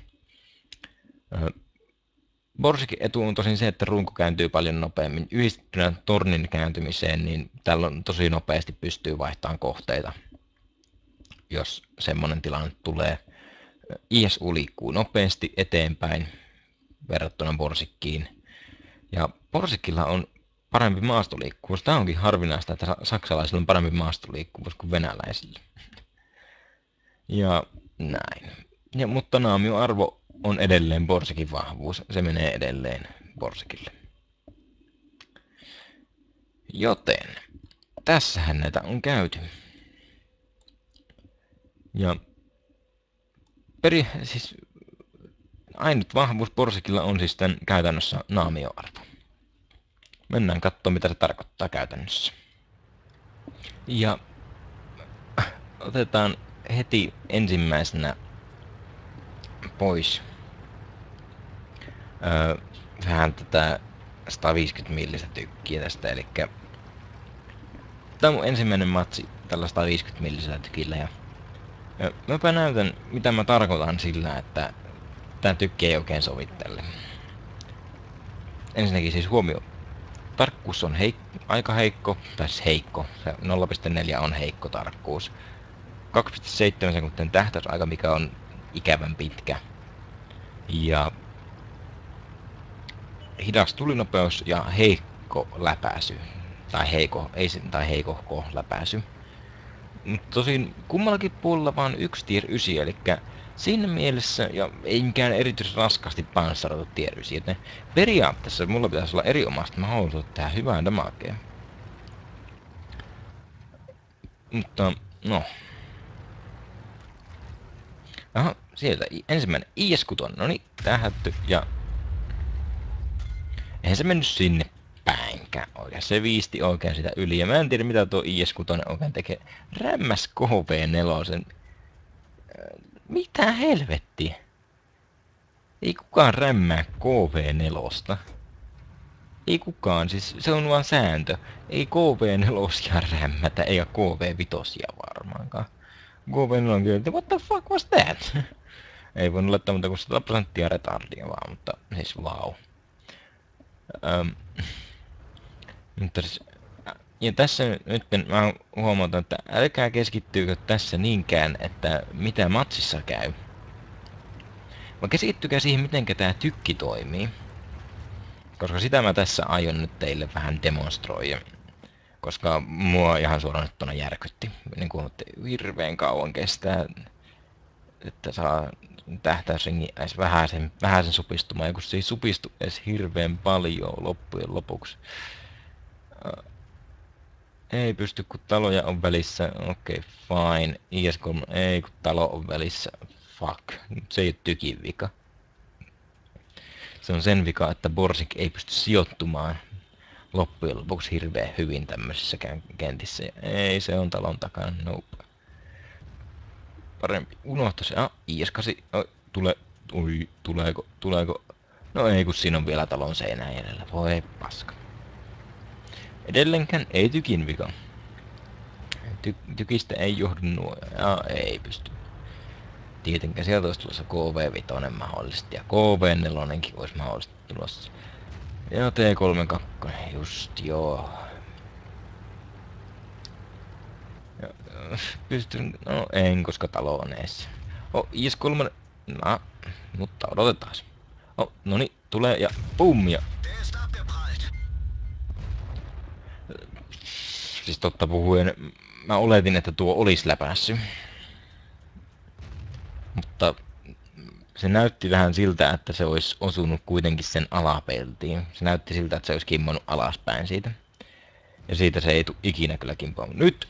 Borsigin etu on tosin se, että runko kääntyy paljon nopeammin. Yhdistettynä tornin kääntymiseen, niin tällä on tosi nopeasti pystyy vaihtamaan kohteita, jos semmoinen tilanne tulee. ISU liikkuu nopeasti eteenpäin verrattuna Borsikkiin. Ja Borsikilla on parempi maastoliikkuvuus. Tämä onkin harvinaista, että saksalaisilla on parempi maastoliikkuvuus kuin venäläisillä. Ja näin. Mutta naamioarvo on edelleen Borsigin vahvuus. Se menee edelleen Borsigille. Joten tässähän näitä on käyty. Ja siis ainut vahvuus Borsigilla on siis tämän käytännössä naamioarvo. Mennään katsomaan, mitä se tarkoittaa käytännössä. Ja otetaan heti ensimmäisenä pois vähän tätä 150 millistä tykkiä tästä, eli tää on mun ensimmäinen matsi tällä 150 millisellä tykillä ja mäpä näytän mitä mä tarkoitan sillä, että tää tykki ei oikein sovi tälle. Ensinnäkin siis huomio, tarkkuus on aika heikko, tai siis heikko, se 0,4 on heikko tarkkuus. 2,7 sekuntin tähtäysaika, mikä on ikävän pitkä. Ja hidas tulinopeus ja heikko läpäisy. Tai heikohko läpäisy. Mutta tosin kummallakin puolella vaan yksi tier 9, eli siinä mielessä, ja ei mikään erityisen raskasti panssaroitu tier 9, joten periaatteessa mulla pitäisi olla erinomaista mahdollisuutta tehdä hyvää damagea. Mutta, no. Aha, sieltä ensimmäinen IS-6, no niin, tähätty, ja eihän se mennyt sinne päinkään oikein. Se viisti oikein sitä yli. Ja mä en tiedä mitä tuo IS-6 oikein tekee. Rämmäs KV4. Mitä helvettiä? Ei kukaan rämmää KV4. Ei kukaan, siis se on vaan sääntö. Ei KV4 rämmätä, eikä KV5 varmaankaan. KV4 on kyllä, what the fuck was that? Ei voinut laittaa muuta kuin 100% retardia vaan, mutta siis vau. Mutta siis, ja tässä nyt mä huomautan, että älkää keskittyykö tässä niinkään, että mitä matsissa käy. Vaan keskittykää siihen, miten tämä tykki toimii. Koska sitä mä tässä aion nyt teille vähän demonstroida. Koska mua ihan suoraan nyt tuonne järkytti. Niin kuin hirveen kauan kestää, että saa tähtäysringi edes vähäisen supistumaan. Ja kun se ei supistu edes hirveän paljon loppujen lopuksi. Ei pysty, kun taloja on välissä. Okei, fine. IS-3 ei, kun talo on välissä. Fuck. Se ei ole tykin vika. Se on sen vika, että Borsig ei pysty sijoittumaan loppujen lopuksi hirveän hyvin tämmöisissä kentissä. Ei, se on talon takana. Nope. Parempi unohtaa se. IS-8. Tuleeko? No ei, kun siinä on vielä talon seinää jäljellä. Voi paska. Edelleenkään ei tykin vika. Tykistä ei johdu nuo. Ei pysty. Tietenkään sieltä olisi tulossa KV5 mahdollisesti. Ja KV4 olisi mahdollisesti tulossa. Ja T32. Just joo. Pystyn. No en, koska talo on eessä. IS-3. No, mutta odotetaan. Noniin, tulee ja boom ja... Siis totta puhuen, mä oletin, että tuo olisi läpässyt. Mutta se näytti vähän siltä, että se olisi osunut kuitenkin sen alapeltiin. Se näytti siltä, että se olisi kimmonnut alaspäin siitä. Ja siitä se ei tule ikinä kyllä kimpoamaan. Nyt!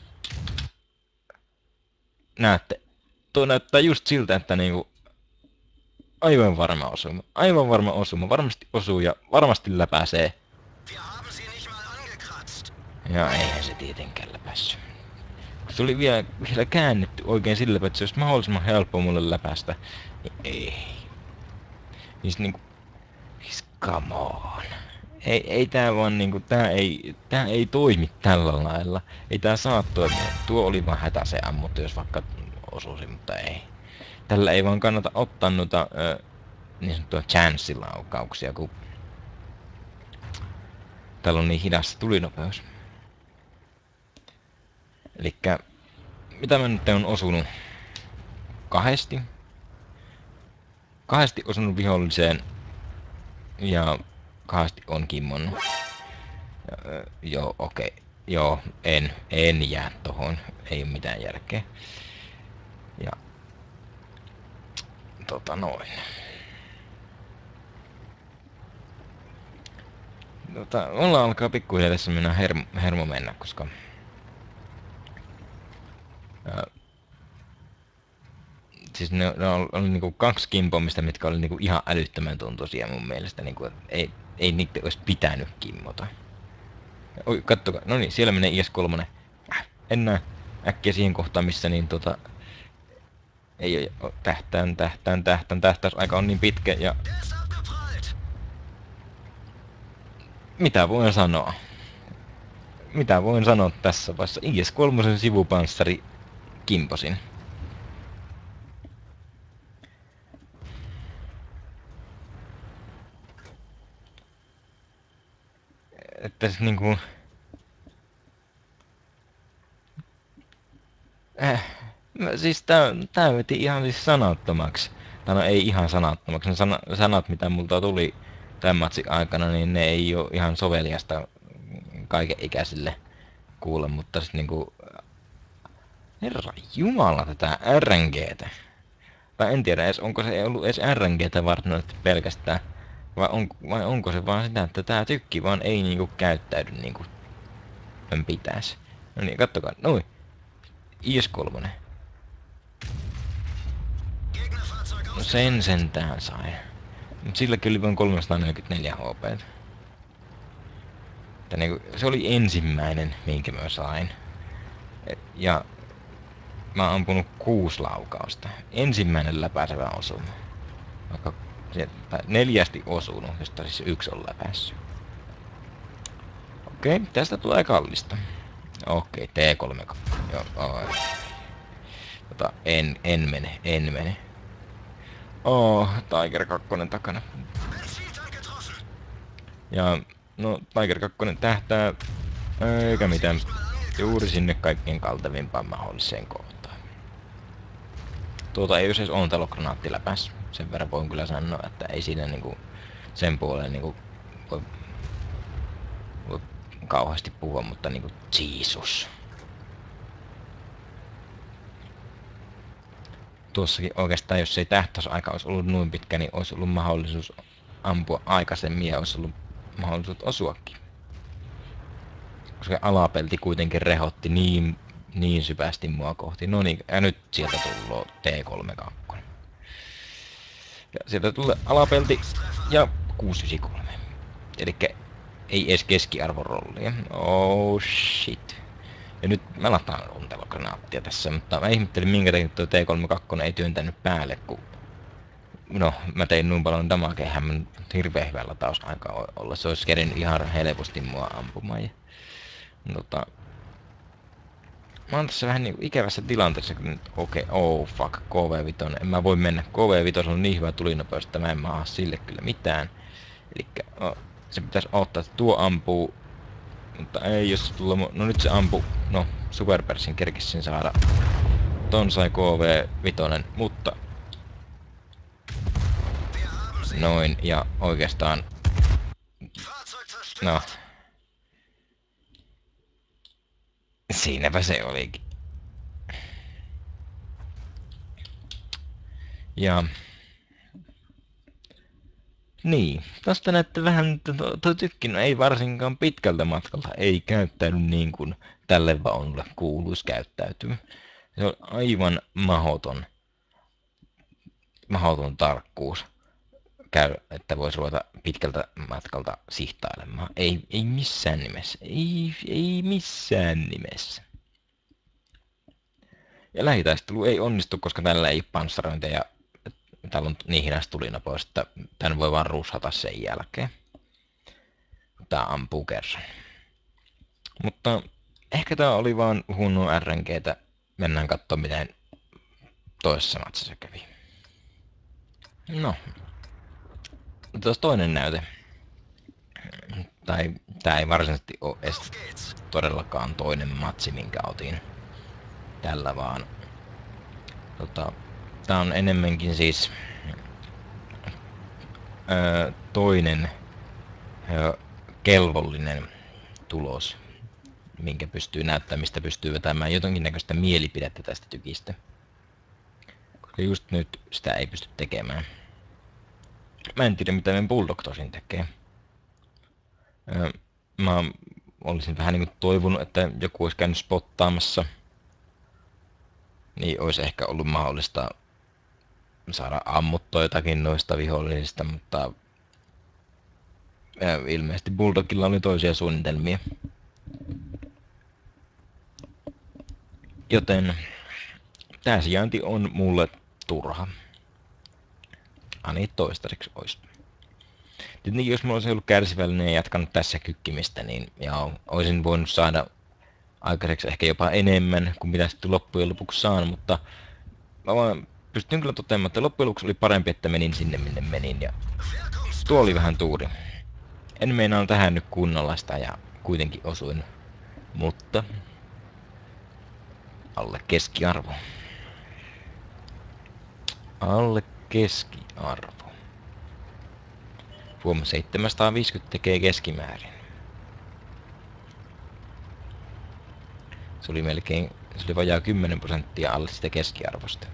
Näette. Tuo näyttää just siltä, että niinku... Aivan varma osuma. Aivan varma osuma. Varmasti osuu ja varmasti läpäisee. Ja eihän se tietenkään läpässyt. Se oli vielä käännetty oikein sillä, että se olisi mahdollisimman helppo mulle läpäistä. Ei. Siis niinku... Siis come on. Ei tää vaan niinku... Tää ei toimi tällä lailla. Ei tää saa toimia. Tuo oli vaan hätäisen ammuttu, jos vaikka osuisi, mutta ei. Tällä ei vaan kannata ottaa noita niin sanottua chanssilaukauksia, kun tällä on niin hidas tulinopeus. Elikkä mitä mä nyt on osunut? Kahdesti osunut viholliseen ja kahdesti on kimmonnut. Joo, okei. Joo, en jää tohon. Ei oo mitään järkeä. Ja noin. Mulla alkaa pikkuhiljaa tässä mennä hermo mennä, koska siis ne oli niinku 2 kimpomista, mitkä oli niinku ihan älyttömän tuntuisia mun mielestä, niinku ei niitä olisi pitänyt kimmota. Oi, kattokaa, no niin, siellä menee IS-3. en näe äkkiä siihen kohtaan, missä niin ei oo tähtäysaika on niin pitkä ja mitä voin sanoa? Mitä voin sanoa tässä vaiheessa? IS-3 sivupanssari kimposin. Että siis niinku... Siis tää veti ihan siis sanattomaksi. Tai no ei ihan sanattomaksi. Ne sanat mitä multa tuli tämän matsin aikana, niin ne ei oo ihan soveliasta kaiken ikäisille kuulla, mutta sit niinku... Herra jumala tätä RNGtä. Tai en tiedä edes, onko se ollut edes RNGtä varsinaisesti pelkästään. Vai onko se vaan sitä, että tää tykki vaan ei niinku käyttäydy niinku pitäisi. No niin, kattokaa. Noin. IS-3. No sen sentään sai. Mut silläkin oli vain 344 HP. Että niinku, se oli ensimmäinen, minkä mä sain. Ja mä oon ampunut 6 laukausta. Ensimmäinen läpäisevä osuma. Vaikka 4 osunut, josta siis 1 on läpäissyt. Okei, tästä tulee kallista. Okei, T3. Joo, en mene. Tiger 2 takana. Ja, no, Tiger 2 tähtää, eikä mitään, juuri sinne kaikkein kaltevimpaan mahdolliseen kohtaan. Ei edes ontelogranaatti läpäs. Sen verran voin kyllä sanoa, että ei siinä niinku sen puoleen niinku voi kauheasti puhua, mutta niinku Jeesus. Tuossakin oikeastaan, jos ei tähtäysaika olisi ollut noin pitkä, niin olisi ollut mahdollisuus ampua aikaisemmin ja olisi ollut mahdollisuus osuakin. Koska alapelti kuitenkin rehotti niin syvästi mua kohti. No niin, ja nyt sieltä tullut T32. Ja sieltä tulee alapelti ja 693. Elikkä ei edes keskiarvorollia. Oh shit. Ja nyt mä lataan ontelogranaattia tässä, mutta mä ihmettelin minkä takia tuo T32 ei työntänyt päälle, kun... No, mä tein noin paljon damakea, mä hirveen hyvä latausaika olla. Se olisi kerinyt ihan helposti mua ampumaan. Ja, mä oon tässä vähän niinku ikävässä tilanteessa, kun nyt fuck, KV5. En mä voi mennä. KV5 on niin hyvä tulinopeus, että mä en maa sille kyllä mitään. Elikkä se pitäisi odottaa, että tuo ampuu. Mutta ei, jos se tulee... No nyt se ampuu. No, Superpersin kerkissin saada. Ton sai KV5, mutta... Noin, ja oikeastaan... No... Siinäpä se olikin. Ja... Niin, tästä näette vähän, että tuo tykki ei varsinkaan pitkältä matkalta ei käyttäydy niin kuin tälle vaunulle kuuluisi käyttäytyä. Se on aivan mahoton tarkkuus, että voisi ruveta pitkältä matkalta sihtailemaan. Ei missään nimessä. Ei missään nimessä. Ja lähitaistelu ei onnistu, koska tällä ei panssarointia ja täällä on niin hidas tulinopeus, että tän voi vaan rushata sen jälkeen. Tää ampuu kerran. Mutta ehkä tää oli vaan huonoa RNGtä. Mennään katsomaan miten toisessa matsissa kävi. No. Tuossa toinen näyte. Tai tää ei varsinaisesti oo edes todellakaan toinen matsi, minkä otin tällä vaan. Tää on enemmänkin siis toinen kelvollinen tulos, minkä pystyy näyttämään, mistä pystyy vetämään jotenkin näköistä mielipidettä tästä tykistä. Koska just nyt sitä ei pysty tekemään. Mä en tiedä mitä meidän Bulldog tosin tekee. Mä olisin vähän niinku toivonut, että joku olisi käynyt spottaamassa. Niin olisi ehkä ollut mahdollista saada ammuttua jotakin noista vihollisista, mutta ilmeisesti Bulldogilla oli toisia suunnitelmia. Joten tää sijainti on mulle turha. Ani toistaiseksi ois. Tietenkin jos mulla olisi ollut kärsivällinen ja jatkanut tässä kykkimistä, niin olisin voinut saada aikaiseksi ehkä jopa enemmän kuin mitä sitten loppujen lopuksi saan, mutta mä vaan pystyn kyllä toteamaan, että loppujen lopuksi oli parempi, että menin sinne minne menin, ja tuo oli vähän tuuri. En meinaa tähän nyt kunnolla sitä ja kuitenkin osuin, mutta alle keskiarvo. Alle keskiarvo. Huom 750 tekee keskimäärin. Se oli vajaa 10% alle sitä keskiarvosta.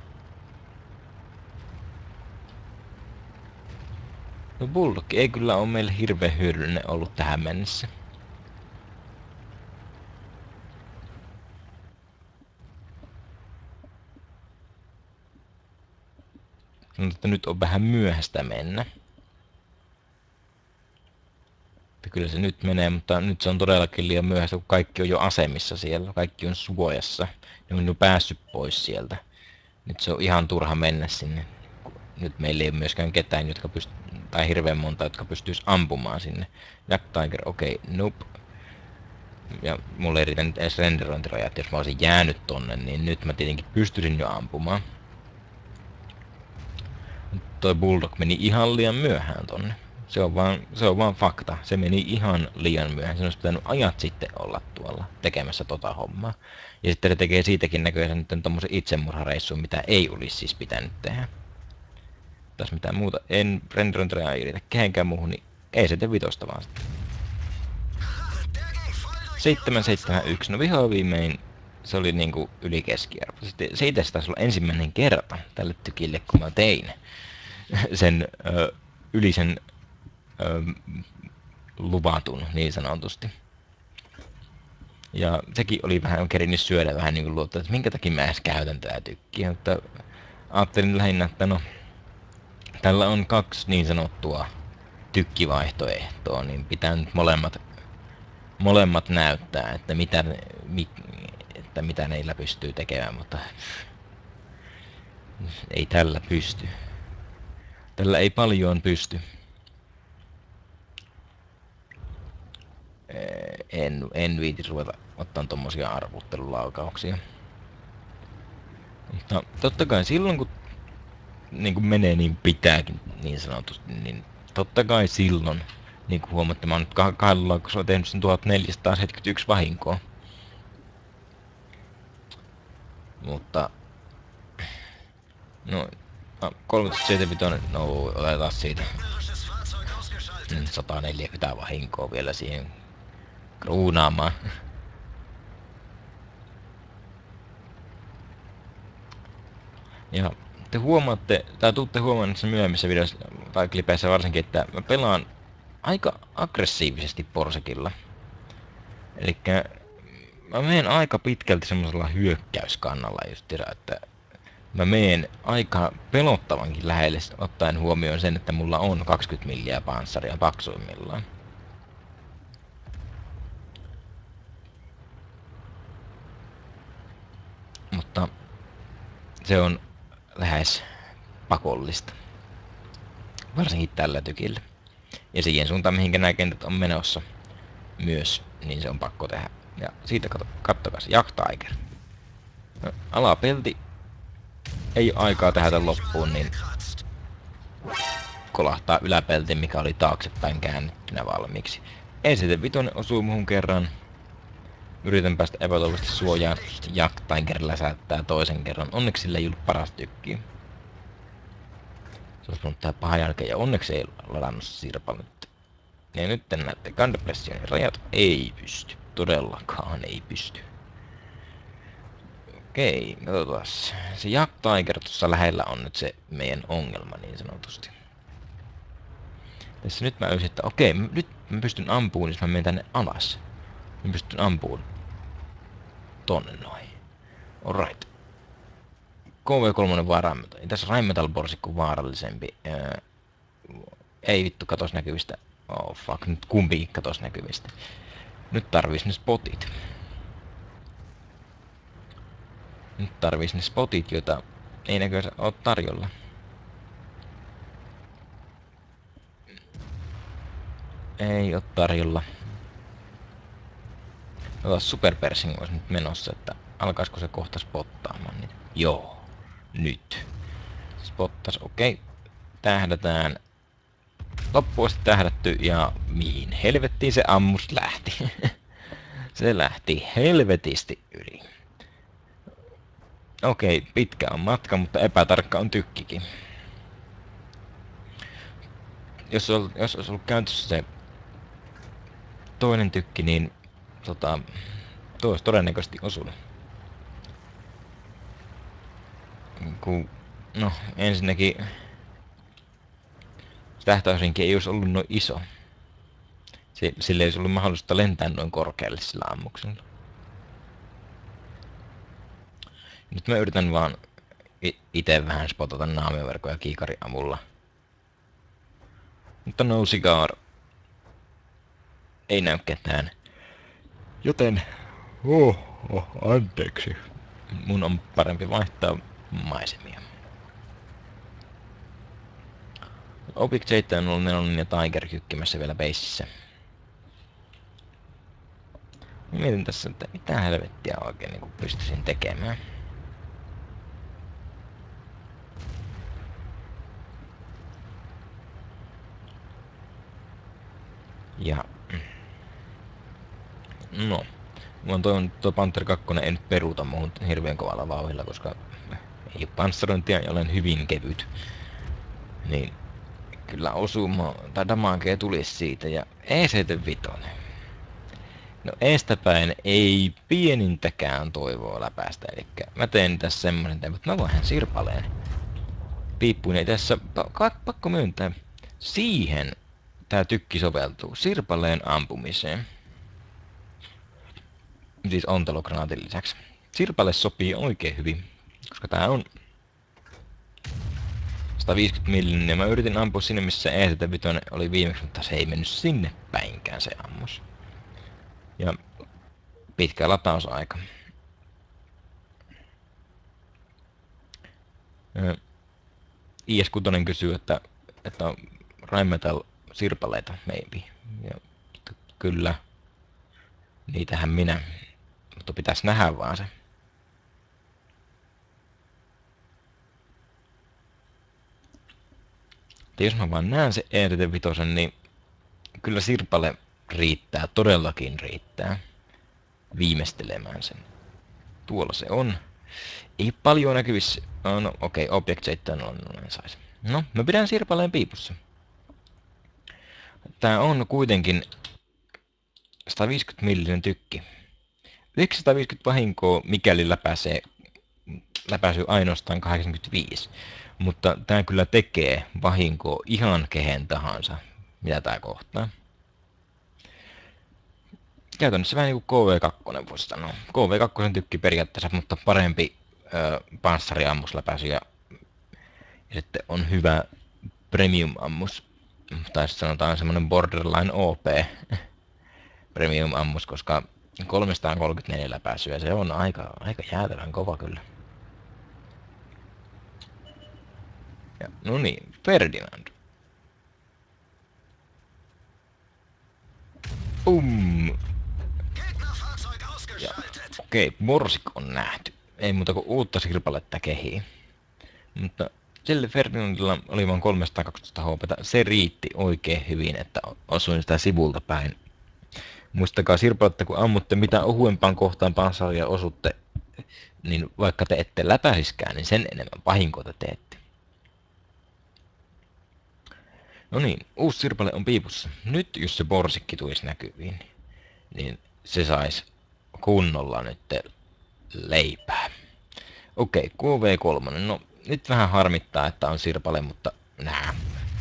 No Bulldog ei kyllä ole meille hirveän hyödyllinen ollut tähän mennessä. Sanon, että nyt on vähän myöhäistä mennä. Kyllä se nyt menee, mutta nyt se on todellakin liian myöhäistä, kun kaikki on jo asemissa siellä. Kaikki on suojassa. Ne on jo päässyt pois sieltä. Nyt se on ihan turha mennä sinne. Nyt meillä ei ole myöskään ketään, tai hirveän monta, jotka pystyisi ampumaan sinne. Jack Tiger, okei, nope. Ja mulle ei riitä nyt edes renderointirajat. Jos mä olisin jäänyt tonne, niin nyt mä tietenkin pystyisin jo ampumaan. Toi Bulldog meni ihan liian myöhään tonne. Se on vaan fakta. Se meni ihan liian myöhään. Se olisi pitänyt ajat sitten olla tuolla tekemässä tota hommaa. Ja sitten se tekee siitäkin näköjään nyt tommosen itsemurhareissuun, mitä ei olisi siis pitänyt tehdä. Taas mitään muuta. En renderointia ei yritä kehenkään muuhun, niin ei se tee vitosta vaan sitten. 771. No vihoin viimein se oli niinku yli keskiarvo. Sitten se itse taisi olla ensimmäinen kerta tälle tykille, kun mä tein sen yli sen luvatun niin sanotusti. Ja sekin oli vähän kerinnyt syödä vähän niinku luottaa, että minkä takia mä edes käytän tää tykkiä. Mutta ajattelin lähinnä, että no tällä on 2 niin sanottua tykkivaihtoehtoa, niin pitää nyt molemmat näyttää, että mitä neillä pystyy tekemään, mutta ei tällä pysty. Tällä ei paljon pysty. En viiti ruveta ottaa tommosia arvuttelulaukauksia. Mutta totta kai silloin kun niin menee niin pitääkin niin sanotusti, niin totta kai silloin, niin kuin huomaatte, mä oon nyt kahdella laukauksella tehnyt sen 1471 vahinkoa. Mutta no 1375, no otetaan siitä 140 vahinkoa vielä siihen kruunaamaan. Ja te huomaatte, tai tuutte huomaamaan näissä myöhemmissä videoissa tai klipeissä varsinkin, että mä pelaan aika aggressiivisesti Porsekilla. Elikkä mä menen aika pitkälti semmosella hyökkäyskannalla just, että mä menen aika pelottavankin lähelle ottaen huomioon sen, että mulla on 20 milliä panssaria paksuimmillaan. Mutta se on lähes pakollista. Varsinkin tällä tykillä. Ja siihen suuntaan, mihinkä nämä kentät on menossa myös, niin se on pakko tehdä. Ja siitä kattokaa se Jack Tiger. No, alapelti ei ole aikaa tehdä loppuun, niin kolahtaa yläpelti, mikä oli taaksepäin käännettynä valmiiksi. Ensin vitonen osuu muhun kerran. Yritän päästä epätoivoisesti suojaan. Jack Tiger läsäyttää toisen kerran. Onneksi sillä ei ollut paras tykki. Se olisi voinut tehdä pahan jälkeen ja onneksi ei ladannut sirpa nyt. Ja nyt näette Gundepressionin rajat ei pysty. Todellakaan ei pysty. Okei, katsotaan. Se Jack Tiger tuossa lähellä on nyt se meidän ongelma niin sanotusti. Tässä nyt mä yritin, että okei, nyt mä pystyn ampuun, jos mä menen tänne alas. Mä pystyn ampuun tonne noin. Alright. KV3 vaan Rheinmetall. Tässä Rheinmetall porsikko vaarallisempi. Ei vittu katos näkyvistä. Oh fuck, nyt kumpikin katos näkyvistä. Nyt tarvis ne spotit. Nyt tarviis ne spotit, joita ei näköjään oo tarjolla. Ei oo tarjolla. Super Persing olisi nyt menossa, että alkaisko se kohta spottaamaan niitä. Joo, nyt. Spottas, okei. Tähdätään. Loppuun asti tähdätty ja mihin helvettiin se ammus lähti. Se lähti helvetisti yli. Okei, pitkä on matka, mutta epätarkka on tykkikin. Jos olisi ollut käytössä se toinen tykki, niin tuo olisi todennäköisesti osunut. No, ensinnäkin tähtäysrinki ei olisi ollut noin iso. Sille ei olisi ollut mahdollista lentää noin korkealle sillä ammuksella. Nyt mä yritän vaan itse vähän spotata naamioverkkoja kiikariavulla. Mutta no cigar. Ei näy ketään. Joten... anteeksi. Mun on parempi vaihtaa maisemia. Object 704 ja Tiger kykkimässä vielä beississä. Mietin tässä, että mitä helvettiä oikein niin pystyisin tekemään. Ja... No. Mä oon toivonut, että tuo Panther 2 ei nyt peruuta muuhun hirveän kovalla vauhdilla, koska ei oo panssarointia ja olen hyvin kevyt. Niin... Kyllä osuma tai damagea tulisi siitä ja E75. No eestäpäin ei pienintäkään toivoa läpäistä, eli mä teen tässä semmonen tein, mutta mä vaihan sirpaleen. Piippuun ei tässä, pakko myöntää, siihen tää tykki soveltuu, sirpaleen ampumiseen. Siis ontelogranaatin lisäksi. Sirpale sopii oikein hyvin, koska tää on 150 millinen, ja mä yritin ampua sinne, missä E75 oli viimeksi, mutta se ei mennyt sinne päinkään se ammus. Ja pitkä latausaika. IS6 kysyy, että on Rheinmetall sirpaleita maybe. Ja kyllä, niitähän minä, mutta pitäisi nähdä vaan se. Ja jos mä vaan näen se E75, niin kyllä sirpale riittää, todellakin riittää viimeistelemään sen. Tuolla se on. Ei paljon näkyvissä. No okei, Object 7 on sais. No, mä pidän sirpaleen piipussa. Tää on kuitenkin 150 millinen tykki. 950 vahinkoa, mikäli läpäisyy ainoastaan 85. Mutta tää kyllä tekee vahinkoa ihan kehen tahansa, mitä tää kohtaa. Käytännössä vähän niin kuin KV2 voisi sanoa. KV2 tykki periaatteessa, mutta parempi panssariammusläpäisy ja sitten on hyvä premium-ammus. Tai sanotaan semmonen borderline OP premium-ammus, koska 334 läpäisyä, se on aika jäätävän kova kyllä. Ja, no niin, Ferdinand. Ja, okei, Borsik on nähty. Ei muuta kuin uutta sirpaletta kehiin. Mutta sille Ferdinandilla oli vain 312 HP:tä. Se riitti oikein hyvin, että osuin sitä sivulta päin. Muistakaa sirpaletta, kun ammutte mitä ohuempaan kohtaan panssaria osutte, niin vaikka te ette läpäisiskään, niin sen enemmän vahinkoa te teette. No niin, uusi sirpale on piipussa. Nyt jos se borsikki tulisi näkyviin, niin se sais kunnolla nyt leipää. Okei, KV3. No nyt vähän harmittaa, että on sirpale, mutta nää.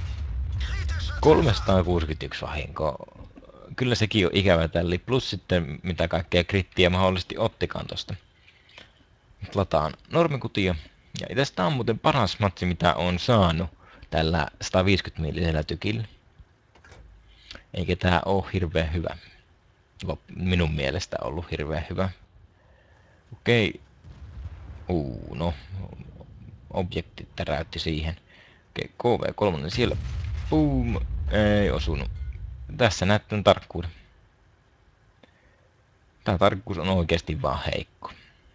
361 vahinkoa. Kyllä sekin on ikävä tälli. Plus sitten mitä kaikkea krittiä mahdollisesti ottikaan tosta. Nyt lataan normikutia. Ja tästä on muuten paras matsi mitä on saanut tällä 150 millisellä tykillä. Eikä tää oo hirveän hyvä. Minun mielestä ollut hirveän hyvä. Okei. No. Objekti täräytti siihen. Okei, KV3 siellä. Boom. Ei osunut. Tässä näet tämän tarkkuuden. Tää tarkkuus on oikeesti vaan heikko.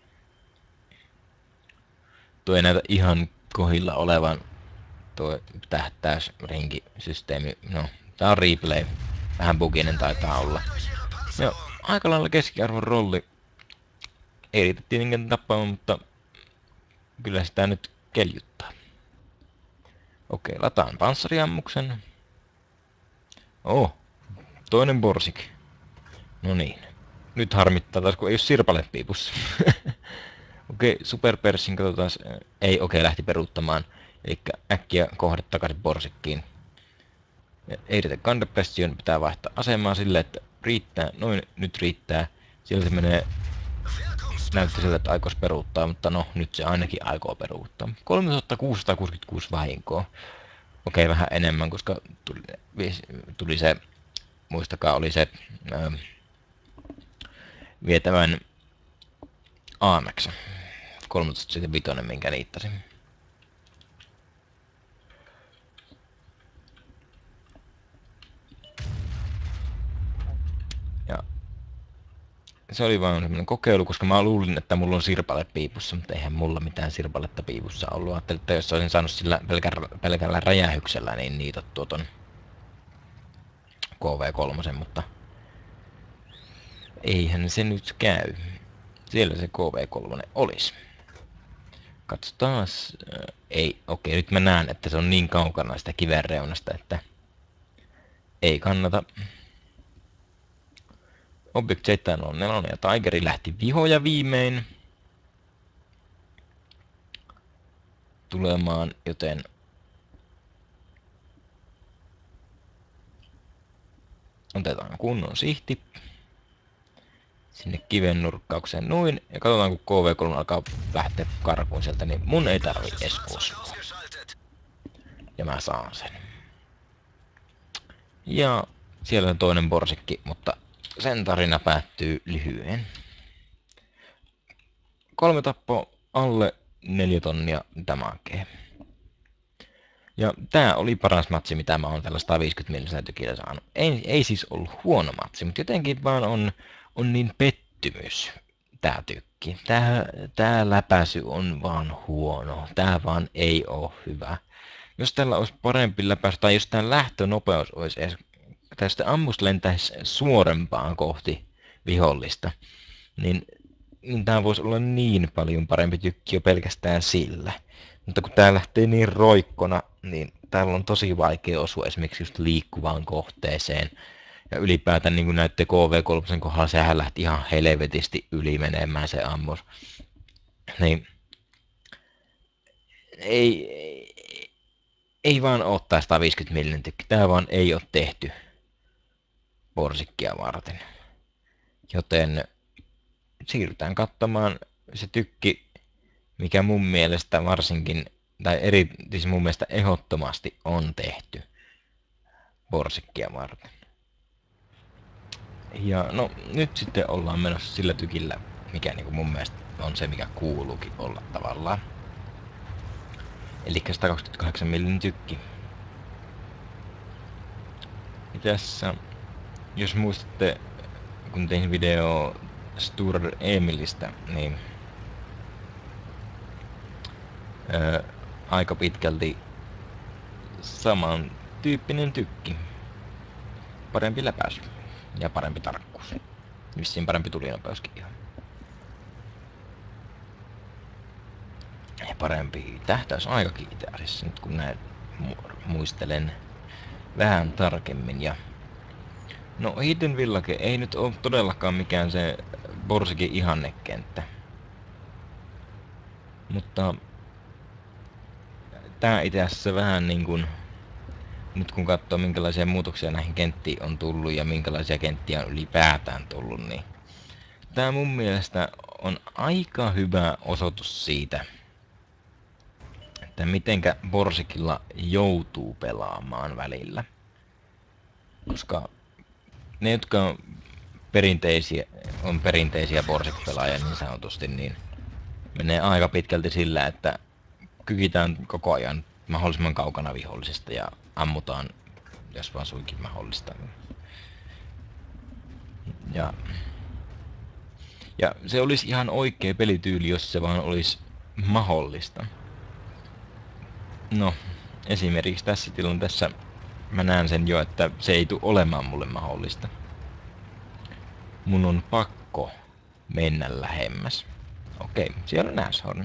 Tuo ei näytä ihan kohilla olevan tuo tähtäysrinkisysteemi. No, tää on replay. Vähän buginen taitaa olla. Joo, aika lailla keskiarvon rolli. Ei riitä tietenkään tappamaan, mutta kyllä sitä nyt keljuttaa. Okei, lataan panssariammuksen. Toinen borsik. No niin. Nyt harmittaa taas, kun ei oo sirpalepiipussa. Okei, superpersin katsotaan. Ei, lähti peruuttamaan. Elikkä äkkiä kohde takaisin borsikkiin. Ja ei riitä Gundepression, pitää vaihtaa asemaa silleen, että riittää. Noin, nyt riittää. Siellä se menee. Näytti siltä, että aikois peruuttaa, mutta no, nyt se ainakin aikoo peruuttaa. 3666 vahinkoa. Okei, vähän enemmän, koska tuli se, muistakaa, oli se vietävän AMX 13.5, minkä niittasin. Ja se oli vaan semmoinen kokeilu, koska mä luulin, että mulla on sirpale piipussa, mutta eihän mulla mitään sirpaletta piipussa ollut. Ajattelin, että jos olisin saanut sillä pelkällä räjähyksellä, niin niitot ton KV3, mutta eihän se nyt käy. Siellä se KV3 olisi. Katsotaan. Ei, okei, nyt mä näen, että se on niin kaukana sitä kiven reunasta, että ei kannata. Object 704 ja Tigeri lähti vihoja viimein tulemaan, joten otetaan kunnon sihti sinne kiven nurkkaukseen noin, ja katsotaan kun KV3 alkaa lähteä karkuun sieltä, niin mun ei tarvi edes osua. Ja mä saan sen. Ja siellä on toinen borsikki, mutta sen tarina päättyy lyhyen. 3 tappoa, alle 4 tonnia damakea. Ja tää oli paras matsi, mitä mä oon tällä 150 millisellä tykillä saanut. Ei siis ollut huono matsi, mutta jotenkin vaan on niin pettymys tää tykki. Tää läpäisy on vaan huono. Tää vaan ei oo hyvä. Jos tällä olisi parempi läpäisy, tai jos tää lähtönopeus olisi edes, tai jos ammus lentäisi suorempaan kohti vihollista, niin tää voisi olla niin paljon parempi tykki jo pelkästään sillä. Mutta kun tää lähtee niin roikkona, niin täällä on tosi vaikea osua esimerkiksi just liikkuvaan kohteeseen. Ja ylipäätään niin kuin näitte KV3 kohdalla, sehän lähti ihan helvetisti yli menemään se ammus. Niin ei vaan oo tää 150 millin tykki. Tää vaan ei oo tehty borsikkia varten. Joten siirrytään katsomaan se tykki, mikä mun mielestä varsinkin, tai erityisesti mun mielestä ehdottomasti on tehty borsikkia varten. Ja no, nyt sitten ollaan menossa sillä tykillä, mikä niin kuin mun mielestä on se, mikä kuuluukin olla tavallaan. Eli 128 millin tykki. Ja tässä, jos muistatte, kun tein video Stur Emilistä, niin aika pitkälti saman tyyppinen tykki. Parempi läpäisy ja parempi tarkkuus. Vissiin parempi tulinopeuskin ihan. Ja parempi tähtäysaikakin itse asiassa, nyt kun näin muistelen vähän tarkemmin. Ja no, Hidden Village ei nyt ole todellakaan mikään se Borsikin ihannekenttä. Mutta tää itse asiassa vähän niin kuin, nyt kun katsoo minkälaisia muutoksia näihin kenttiin on tullut ja minkälaisia kenttiä on ylipäätään tullut, niin tää mun mielestä on aika hyvä osoitus siitä, että mitenkä Borsikilla joutuu pelaamaan välillä. Koska ne, jotka on perinteisiä Borsik-pelaajia niin sanotusti, niin menee aika pitkälti sillä, että kykitään koko ajan mahdollisimman kaukana vihollisesta ja ammutaan, jos vaan suinkin mahdollista. Ja se olisi ihan oikea pelityyli, jos se vaan olisi mahdollista. No, esimerkiksi tässä tilanteessa mä näen sen jo, että se ei tule olemaan mulle mahdollista. Mun on pakko mennä lähemmäs. Okei, siellä on Nashorn.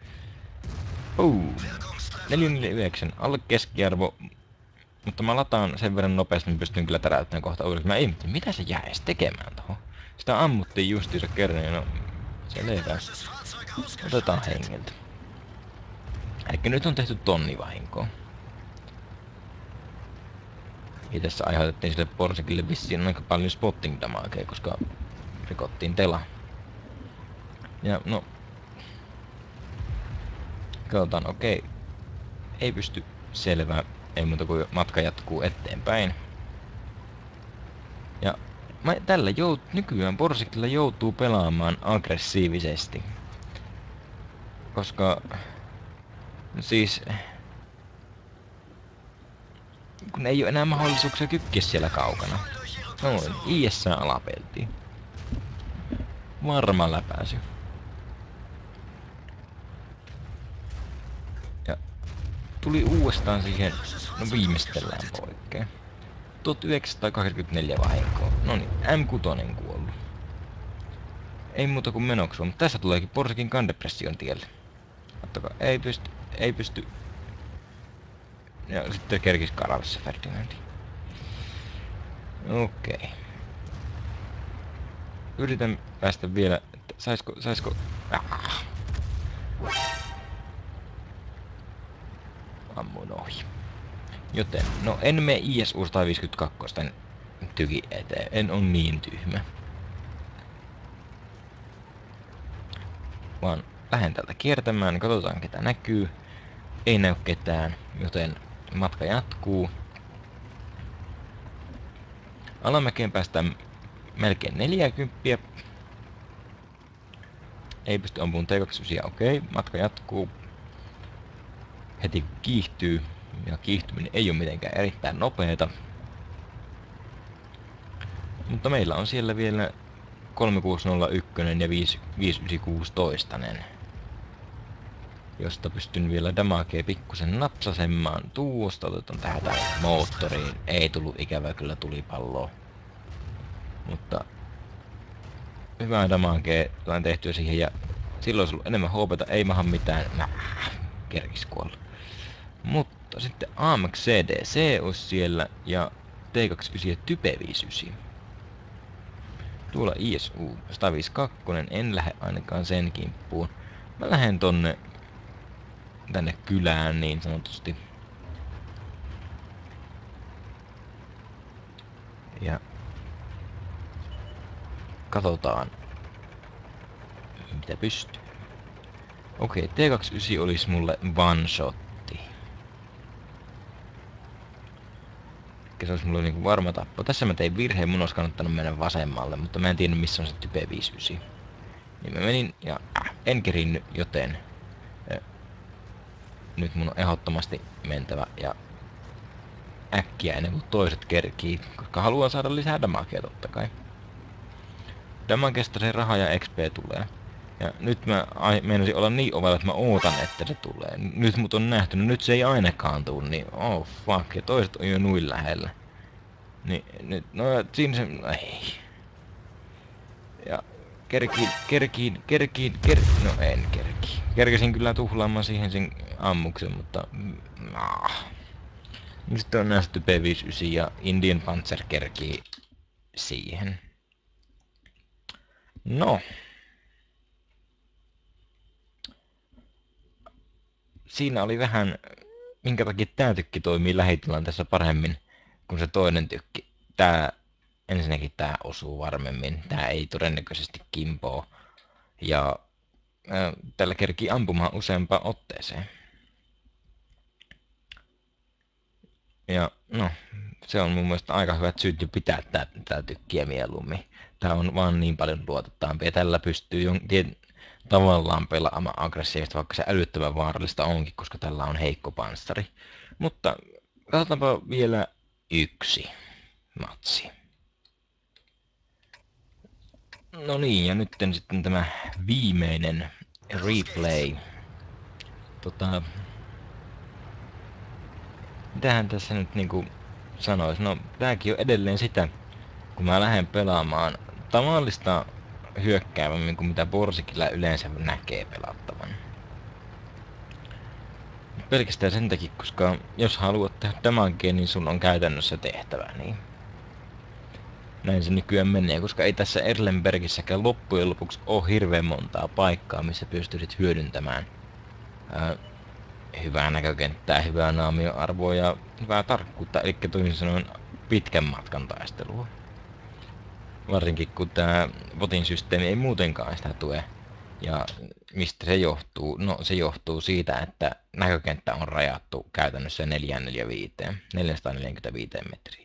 449, alle keskiarvo. Mutta mä lataan sen verran nopeasti, että pystyn kyllä täräyttämään kohta uudestaan. Mitä se jää edes tekemään tohon? Sitä ammuttiin justiinsa kerran ja no... Selvä. Otetaan hengeltä. Elikkä nyt on tehty tonni vahinkoa. Ja tässä aiheutettiin sille porsikille vissiin aika paljon spotting damagea, koska rikottiin tela. Ja no... Katsotaan, okei. Ei pysty selvää. Ei muuta kuin matka jatkuu eteenpäin. Ja tällä nykyään porsikilla joutuu pelaamaan aggressiivisesti. Koska... Siis... Kun ei oo enää mahdollisuuksia kykkiä siellä kaukana. Noin, IS alapeltiin. Varma läpäisy. Ja tuli uudestaan siihen, no viimeistellään poikkeen. 1984 vahinkoa. Noniin, M6 kuollut. Ei muuta kuin menoksua, mutta tässä tuleekin porsikin kandepression tielle. Ottakaa, ei pysty. Ja sitten kerkis karavassa Ferdinandi. Okei. Yritän päästä vielä, että saisko... Ammun ohi. Joten, no en mene ISU 152 tyki eteen, en oo niin tyhmä. Vaan lähden täältä kiertämään, katsotaan ketä näkyy. Ei näy ketään, joten matka jatkuu. Alamäkeen päästään melkein 40. Ei pysty ampumaan T29, okei, matka jatkuu. Heti kun kiihtyy, ja kiihtyminen ei ole mitenkään erittäin nopeeta. Mutta meillä on siellä vielä 3601 ja 5916, josta pystyn vielä damagea pikkusen napsasemaan. Tuosta otetaan tähän moottoriin. Ei tullut ikävä kyllä tulipalloa. Mutta hyvää damagea sain tehtyä siihen ja silloin olisi ollut enemmän HP:ta, ei maha mitään. Kerkis kuolla. Mutta sitten AMX CDC olisi siellä ja T29 ja Type 59. Tuolla ISU 152, en lähde ainakaan sen kimppuun. Mä lähden tänne kylään niin sanotusti. Ja katsotaan mitä pystyy. Okei, T29 olisi mulle one shotti. Se olisi mulle niinku varma tappo. Tässä mä tein virheen, mun olisi kannattanut mennä vasemmalle, mutta mä en tiedä missä on se Type 59. Niin mä menin ja en kerinnyt, joten nyt mun on ehdottomasti mentävä ja äkkiä ennen kuin toiset kerkii, koska haluan saada lisää damagea totta kai. Damagesta se raha ja XP tulee. Ja nyt mä meinasin olla niin ovella, että mä ootan, että se tulee. Nyt mut on nähty, no nyt se ei ainakaan tuu, niin oh fuck, ja toiset on jo nuin lähellä. Niin nyt, no siinä se, ei. Ja no en kerki. Kerkesin kyllä tuhlaamaan siihen sen ammuksen, mutta... Sitten on nähty P59 ja Indian Panzer kerkii siihen. No. Siinä oli vähän, minkä takia tää tykki toimii lähitilanteessa paremmin kuin se toinen tykki. Ensinnäkin tää osuu varmemmin, tää ei todennäköisesti kimpoo. Ja tällä kerkii ampumaan useampaan otteeseen. Ja no, se on mun mielestä aika hyvät syyt jo pitää tää tykkiä mieluummin. Tää on vaan niin paljon luotettavampi ja tällä pystyy tavallaan pelaamaan aggressiivista, vaikka se älyttömän vaarallista onkin, koska tällä on heikko panssari. Mutta katsotaanpa vielä yksi matsi. No niin, ja nyt sitten tämä viimeinen replay. Mitähän tässä nyt niinku sanois? No, tääkin on edelleen sitä, kun mä lähden pelaamaan tavallista hyökkäävämmin kuin mitä Borsikilla yleensä näkee pelattavan. Pelkästään sen takia, koska jos haluat tehdä damagea, niin sun on käytännössä tehtävä niin. Näin se nykyään menee, koska ei tässä Erlenbergissäkään loppujen lopuksi ole hirveän montaa paikkaa, missä pystyisit hyödyntämään hyvää näkökenttää, hyvää naamioarvoa ja hyvää tarkkuutta, eli toisin sanoen pitkän matkan taistelua. Varsinkin kun tämä botin systeemi ei muutenkaan sitä tue. Ja mistä se johtuu? No se johtuu siitä, että näkökenttä on rajattu käytännössä 445 metriä.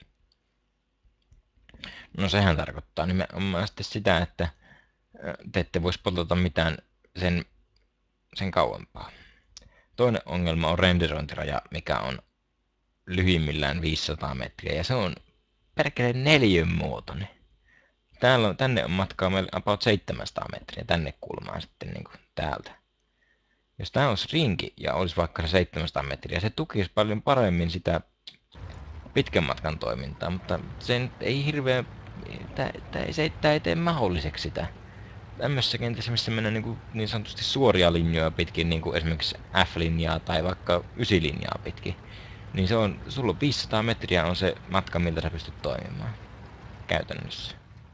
No sehän tarkoittaa nimenomaan sitten sitä, että te ette voi spotata mitään sen kauempaa. Toinen ongelma on renderointiraja, mikä on lyhimmillään 500 metriä, ja se on perkeleen neliön muotoinen. Tänne on matkaa meillä about 700 metriä, tänne kulmaan sitten niin kuin täältä. Jos tämä olisi rinki ja olisi vaikka se 700 metriä, se tukisi paljon paremmin sitä pitkän matkan toimintaa, mutta se nyt ei hirveän, tää ei tee mahdolliseksi sitä. Tämmöisessä kentässä, missä mennään niin sanotusti suoria linjoja pitkin, niin kuin esimerkiksi F-linjaa tai vaikka 9-linjaa pitkin, niin sulla on 500 metriä on se matka, miltä sä pystyt toimimaan käytännössä.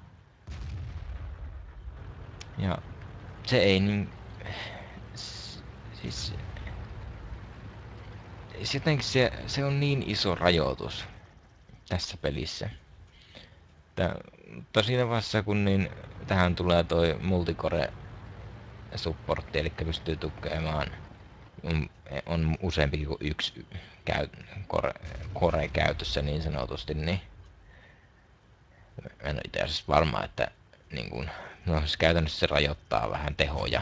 Ja se ei niin... Siis... Jotenkin se on niin iso rajoitus tässä pelissä. Mutta siinä vaiheessa kun tähän tulee toi multicore supportti, eli pystyy tukemaan on useampikin kuin yksi core käytössä niin sanotusti, niin en ole itse asiassa varma, että niin kun, no siis käytännössä se rajoittaa vähän tehoja.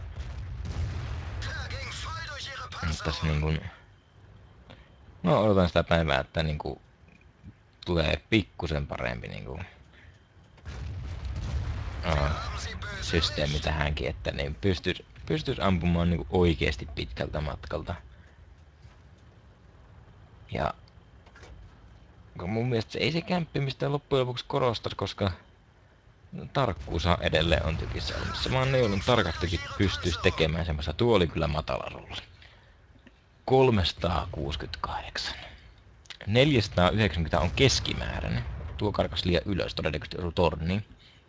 Mutta niin kun, no odotan sitä päivää, että niin kun, tulee pikkusen parempi niin kun, systeemi tähänkin, että niin pystyis ampumaan niin kun oikeesti pitkältä matkalta. Ja mun mielestä se ei se kämppimistä loppujen lopuksi korostaisi, koska tarkkuus edelleen on tykissä olemassa. Mä oon neulon tarkastikin pystyis tekemään semmoista. Tuo oli kyllä matala rolli. 368. 490 on keskimääräinen. Tuo karkas liian ylös, todennäköisesti ollut torniin.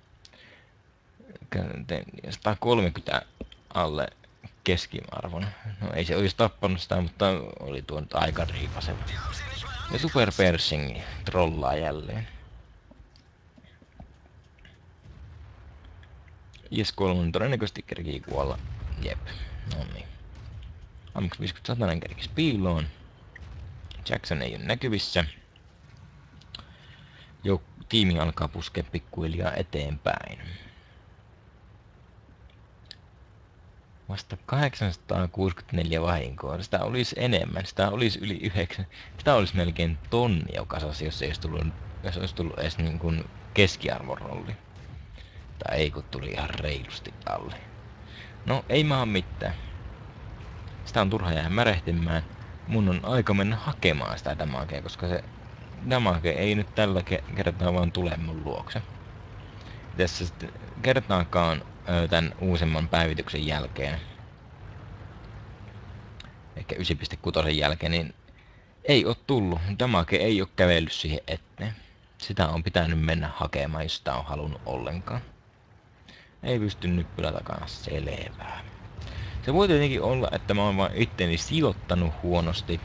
130 alle keskiarvon. No ei se olisi tappanut sitä, mutta oli tuo nyt aika riipaseva. Ja Super Pershing trollaa jälleen. IS-3 todennäköisesti kerkii kuolla. Jep. Noniin. Ammuks 50 satanen kerkis piiloon. Jackson ei ole näkyvissä. Tiimi alkaa puskea pikkuhiljaa eteenpäin. Vasta 864 vahinkoa. Sitä olisi enemmän. Sitä olisi yli 9. Sitä olisi melkein tonni kasassa, jos olisi tullut edes niin kuin keskiarvorolli. Tai ei, kun tuli ihan reilusti alle. No, ei maa mitään. Sitä on turha jäädä märehtimään. Mun on aika mennä hakemaan sitä damagea, koska se damage ei nyt tällä kertaa vaan tule mun luokse. Tässä sitten kertaakaan tän uusimman päivityksen jälkeen, ehkä 9.6 jälkeen, niin ei oo tullut. Damage ei oo kävellyt siihen eteen. Sitä on pitänyt mennä hakemaan, jos sitä on halunnut ollenkaan. Ei pysty nyppylä takana selvää. Se voi tietenkin olla, että mä oon vaan itteni sijoittanut huonosti.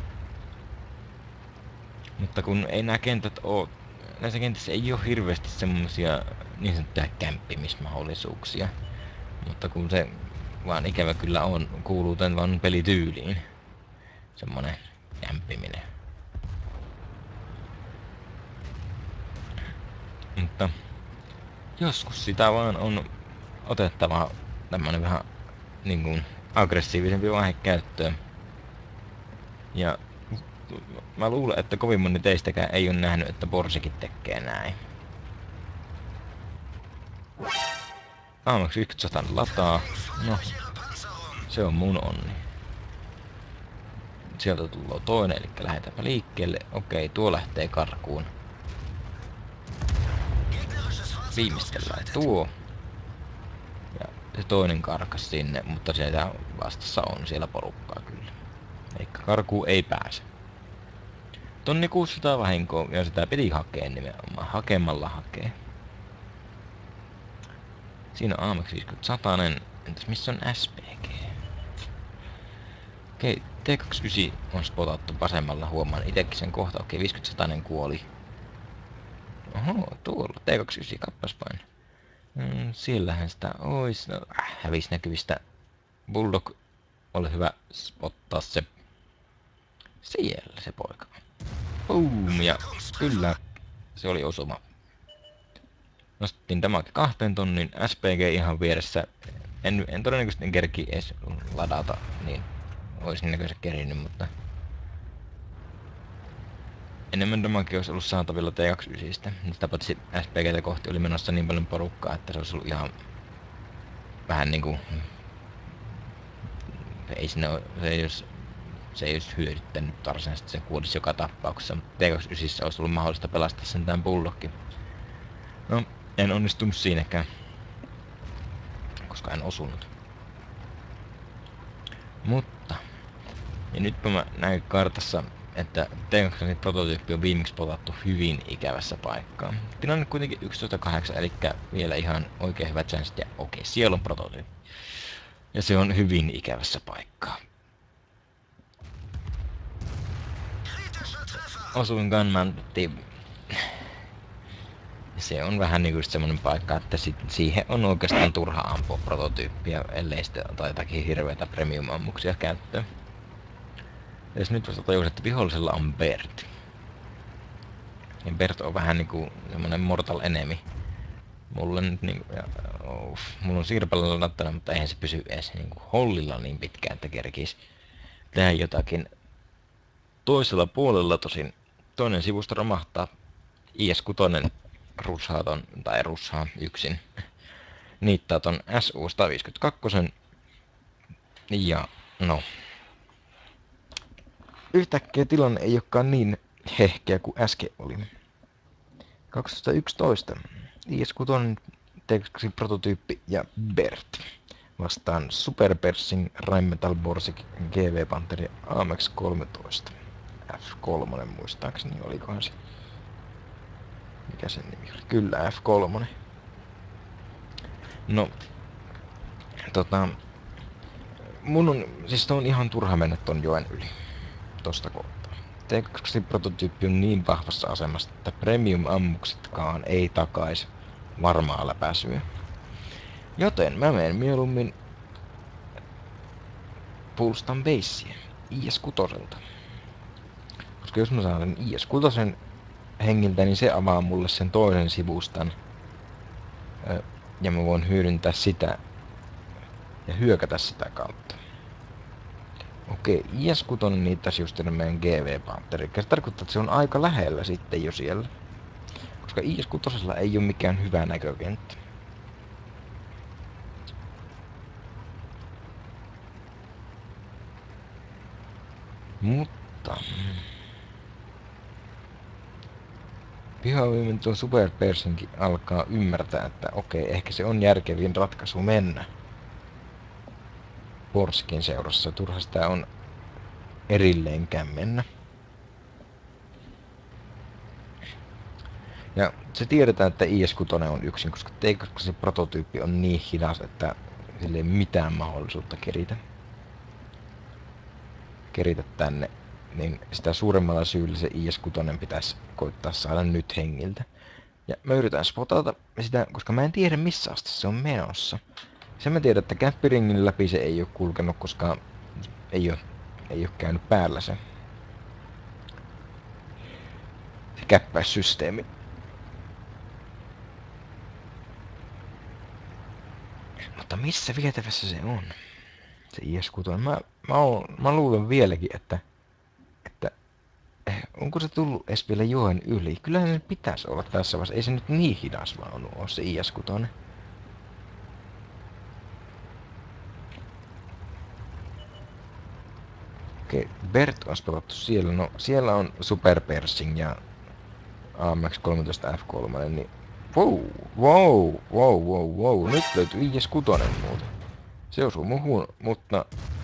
Mutta kun ei nää kentät oo... Näissä kentissä ei oo hirveästi semmosia niin sanottuja kämppimismahdollisuuksia. Mutta kun se vaan ikävä kyllä kuuluu tän vaan pelityyliin. Semmonen kämppiminen. Mutta joskus sitä vaan on otettava tämmönen vähän niin kuin aggressiivisempi vaihe käyttöön. Ja mä luulen, että kovin moni teistäkään ei ole nähnyt, että Borsikin tekee näin. AMX 1100 lataa. No, se on mun onni. Sieltä tulee toinen, eli lähdetäänpä liikkeelle. Okei, tuo lähtee karkuun. Viimeistellään tuo. Ja se toinen karkas sinne, mutta siellä vastassa on siellä porukkaa kyllä. Eikä karkuun ei pääse. 1600 vahinkoa, ja sitä piti hakea nimenomaan. Hakemalla hakee. Siinä on AMX 50 entäs missä on SPG? Okei, T29 on spotattu vasemmalla, huomaan itekin sen kohta. Okei, 50 kuoli. Oho, tuolla T29, kappas vain. Siellähän sitä ois. No, hävis näkyvistä. Bulldog, ole hyvä spottaa se. Siellä se poika. Boom, ja kyllä, se oli osuma. Nostettiin tämäkin 2 tonnin, SPG ihan vieressä. En todennäköisesti kerki edes ladata, niin olisin näköisesti kerinyt, mutta enemmän tämäkin olisi ollut saatavilla T29. Sitä paitsi SPGtä kohti oli menossa niin paljon porukkaa, että se olisi ollut ihan vähän niinku se ei olisi hyödyttänyt varsinaisesti, se kuolisi joka tapauksessa, mutta T29 olisi ollut mahdollista pelastaa sentään Bulldogkin. No, en onnistunut siinäkään, koska en osunut. Mutta, ja nytpä mä näin kartassa, että T29 prototyyppi on viimeksi potattu hyvin ikävässä paikkaa. Tilanne kuitenkin 11.8, eli vielä ihan oikein hyvät chanssit, ja okei, siellä on prototyyppi. Ja se on hyvin ikävässä paikkaa. Osuin gunmantiin. Se on vähän niinku semmonen paikka, että siihen on oikeastaan turha ampua prototyyppiä, ellei sitten ota jotakin hirveitä premium-ammuksia käyttöön. Ja nyt vasta tajus, että vihollisella on Bert. Ja Bert on vähän niinku semmonen mortal enemy. Mulla nyt niinku, mulla on sirpalla lattana, mutta eihän se pysy edes niinku hollilla niin pitkään, että kerkis tehdä jotakin. Toisella puolella tosin toinen sivusta romahtaa. IS-6 rushaa ton, tai rushaa yksin. Niittaa ton SU-152. Ja no. Yhtäkkiä tilanne ei olekaan niin hehkeä kuin äsken oli. 2011. IS-6 T29 prototyyppi ja Bert. Vastaan Super Persing, Rheinmetall Borsig, GV Panther ja AMX 13. F3 muistaakseni, olikohan se. Mikä sen nimi oli? Kyllä, F3. No, mun on, siis on ihan turha mennä ton joen yli. Tosta kohtaa. T2 prototyyppi on niin vahvassa asemassa, että premium-ammuksetkaan ei takais varmaa läpäisyä. Joten mä menen mieluummin pulstan beissiä IS-6. Koska jos mä saan sen IS-6 hengiltä, niin se avaa mulle sen toisen sivustan. Ja mä voin hyödyntää sitä ja hyökätä sitä kautta. Okei, IS-6 niittäisi just meidän GV Panther. Se tarkoittaa, että se on aika lähellä sitten jo siellä. Koska IS-6 ei ole mikään hyvä näkökenttä. Mutta pihaviimen tuo Super Persingkin alkaa ymmärtää, että okei, ehkä se on järkevin ratkaisu mennä Borsgin seurassa. Turha sitä on erilleenkään mennä. Ja se tiedetään, että IS-6 on yksin, koska T2 prototyyppi on niin hidas, että sillä ei mitään mahdollisuutta keritä tänne. Niin sitä suuremmalla syyllä se IS-6 pitäisi koittaa saada nyt hengiltä. Ja mä yritän spotata sitä, koska mä en tiedä missä asti se on menossa. Sen mä tiedän, että käppiringin läpi se ei ole kulkenut, koska ei ole käynyt päällä se käppäyssysteemi. Mutta missä vietävässä se on? Se IS-6. Mä luulen vieläkin, että onko se tullut edes vielä joen yli? Kyllähän se pitäisi olla tässä vaiheessa. Ei se nyt niin hidas vaan ole se IS-6. Okei, Bert on pelattu siellä. No, siellä on Super Persing ja AMX-13 F3, niin wow. Nyt löytyy IS-6 muuten. Se osuu muhun, mutta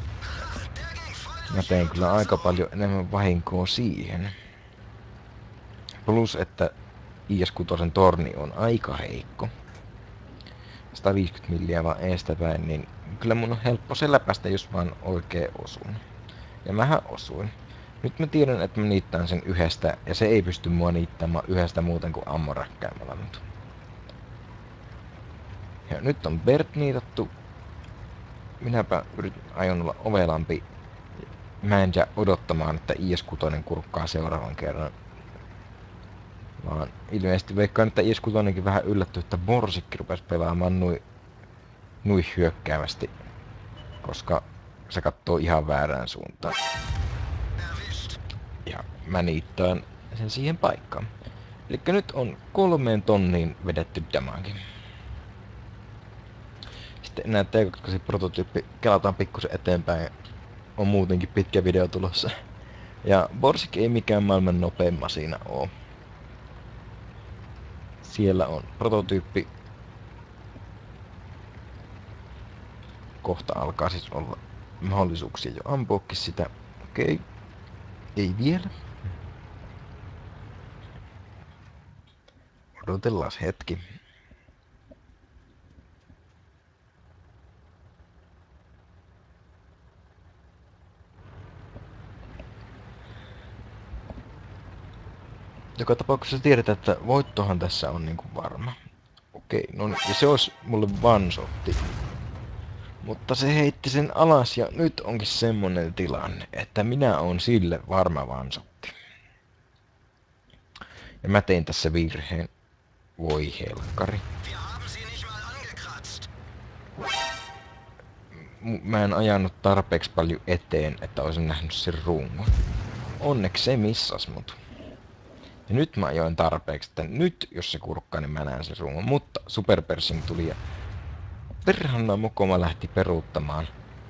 mä tein kyllä aika paljon enemmän vahinkoa siihen. Plus, että IS-6 torni on aika heikko. 150 milliä vaan eestäpäin, niin kyllä mun on helppo se läpäistä, jos vaan oikein osun. Ja mähän osuin. Nyt mä tiedän, että mä niittään sen yhdestä, ja se ei pysty mua niittämään yhdestä muuten kuin ammoräkkäämällä nyt. Ja nyt on Bert niitattu. Minäpä aion olla ovelampi. Mä en jää odottamaan, että IS-6 kurkkaa seuraavan kerran. Vaan ilmeisesti veikkaan, että IS-6 vähän yllätty, että Borsikki rupesi pelaamaan nui hyökkäävästi. Koska se katsoo ihan väärään suuntaan. Ja mä niittaan sen siihen paikkaan. Elikkä nyt on 3 tonniin vedetty damage. Sitten enää T2 prototyyppi kelataan pikkusen eteenpäin. On muutenkin pitkä video tulossa. Ja Borsik ei mikään maailman nopein masina oo. Siellä on prototyyppi. Kohta alkaa siis olla mahdollisuuksia jo ampuakin sitä. Okei. Ei vielä. Odotellaan hetki. Joka tapauksessa tiedetään, että voittohan tässä on niinku varma. Okei, no niin, ja se olisi mulle one-shotti. Mutta se heitti sen alas ja nyt onkin semmonen tilanne, että minä on sille varma one-shotti. Ja mä tein tässä virheen. Voi helkkari. Mä en ajanut tarpeeksi paljon eteen, että olisin nähnyt sen rungon. Onneksi se missas mut. Ja nyt mä ajoin tarpeeksi, että nyt jos se kurkkaa, niin mä näen sen rungon. Mutta Super Persing tuli ja perhana mukoma lähti peruuttamaan.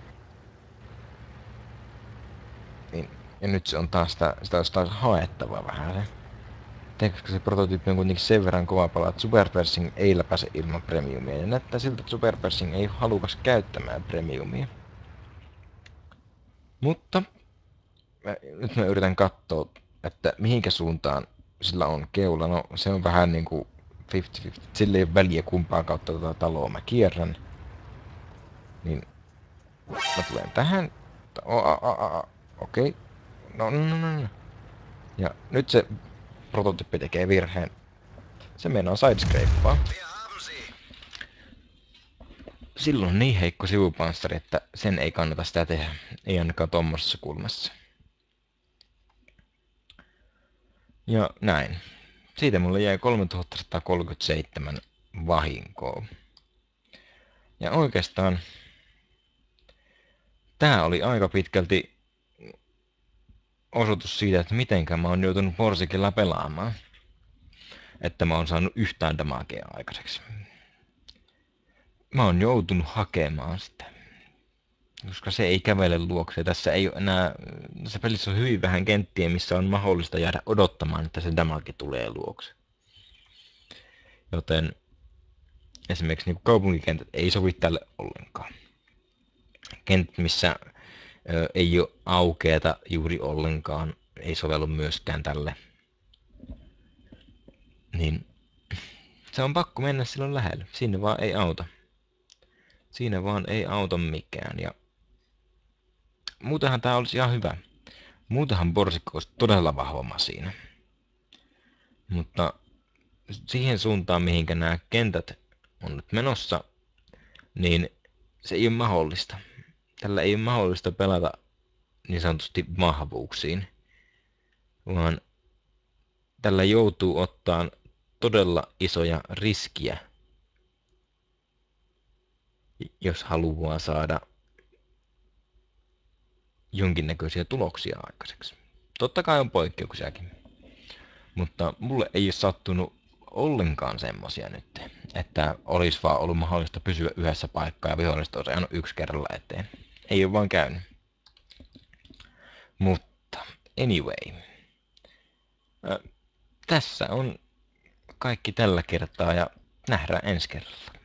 Niin, ja nyt se on taas sitä olisi taas haettava vähän. Koska se prototyyppi on kuitenkin sen verran kova pala, että Super Persing ei läpäise ilman premiumia. Ja näyttää siltä, että Super Persing ei halukas käyttämään premiumia. Mutta nyt mä yritän katsoa, että mihinkä suuntaan sillä on keula. No se on vähän niinku 50-50. Sillä ei ole väliä kumpaan kautta tätä taloa mä kierrän. Niin mä tulen tähän. Okei. No. Ja nyt se prototyyppi tekee virheen. Se meinaa sidescrapea. Silloin on niin heikko sivupanssari, että sen ei kannata sitä tehdä. Ei ainakaan tommosessa kulmassa. Ja näin. Siitä mulle jäi 3137 vahinkoa. Ja oikeastaan tää oli aika pitkälti osoitus siitä, että mitenkä mä oon joutunut Borsikilla pelaamaan. Että mä oon saanut yhtään damagea aikaiseksi. Mä oon joutunut hakemaan sitä. Koska se ei kävele luokse. Tässä ei ole enää... Tässä pelissä on hyvin vähän kenttiä, missä on mahdollista jäädä odottamaan, että se damage tulee luokse. Joten esimerkiksi niin kaupunkikentät ei sovi tälle ollenkaan. Kentät, missä ei ole aukeata juuri ollenkaan, ei sovellu myöskään tälle. Niin se on pakko mennä silloin lähelle. Sinne vaan ei auta. Siinä vaan ei auta mikään. Ja muutenhan tää olisi ihan hyvä. Muutenhan Borsikko olisi todella vahva masina. Mutta siihen suuntaan, mihinkä nämä kentät on nyt menossa, niin se ei ole mahdollista. Tällä ei ole mahdollista pelata niin sanotusti vahvuuksiin, vaan tällä joutuu ottaan todella isoja riskiä, jos haluaa saada jonkinnäköisiä tuloksia aikaiseksi. Totta kai on poikkeuksiakin, mutta mulle ei ole sattunut ollenkaan semmosia nyt, että olisi vaan ollut mahdollista pysyä yhdessä paikkaa ja viholliset olisi ajanut yksi kerralla eteen. Ei ole vaan käynyt. Mutta anyway, tässä on kaikki tällä kertaa ja nähdään ensi kerralla.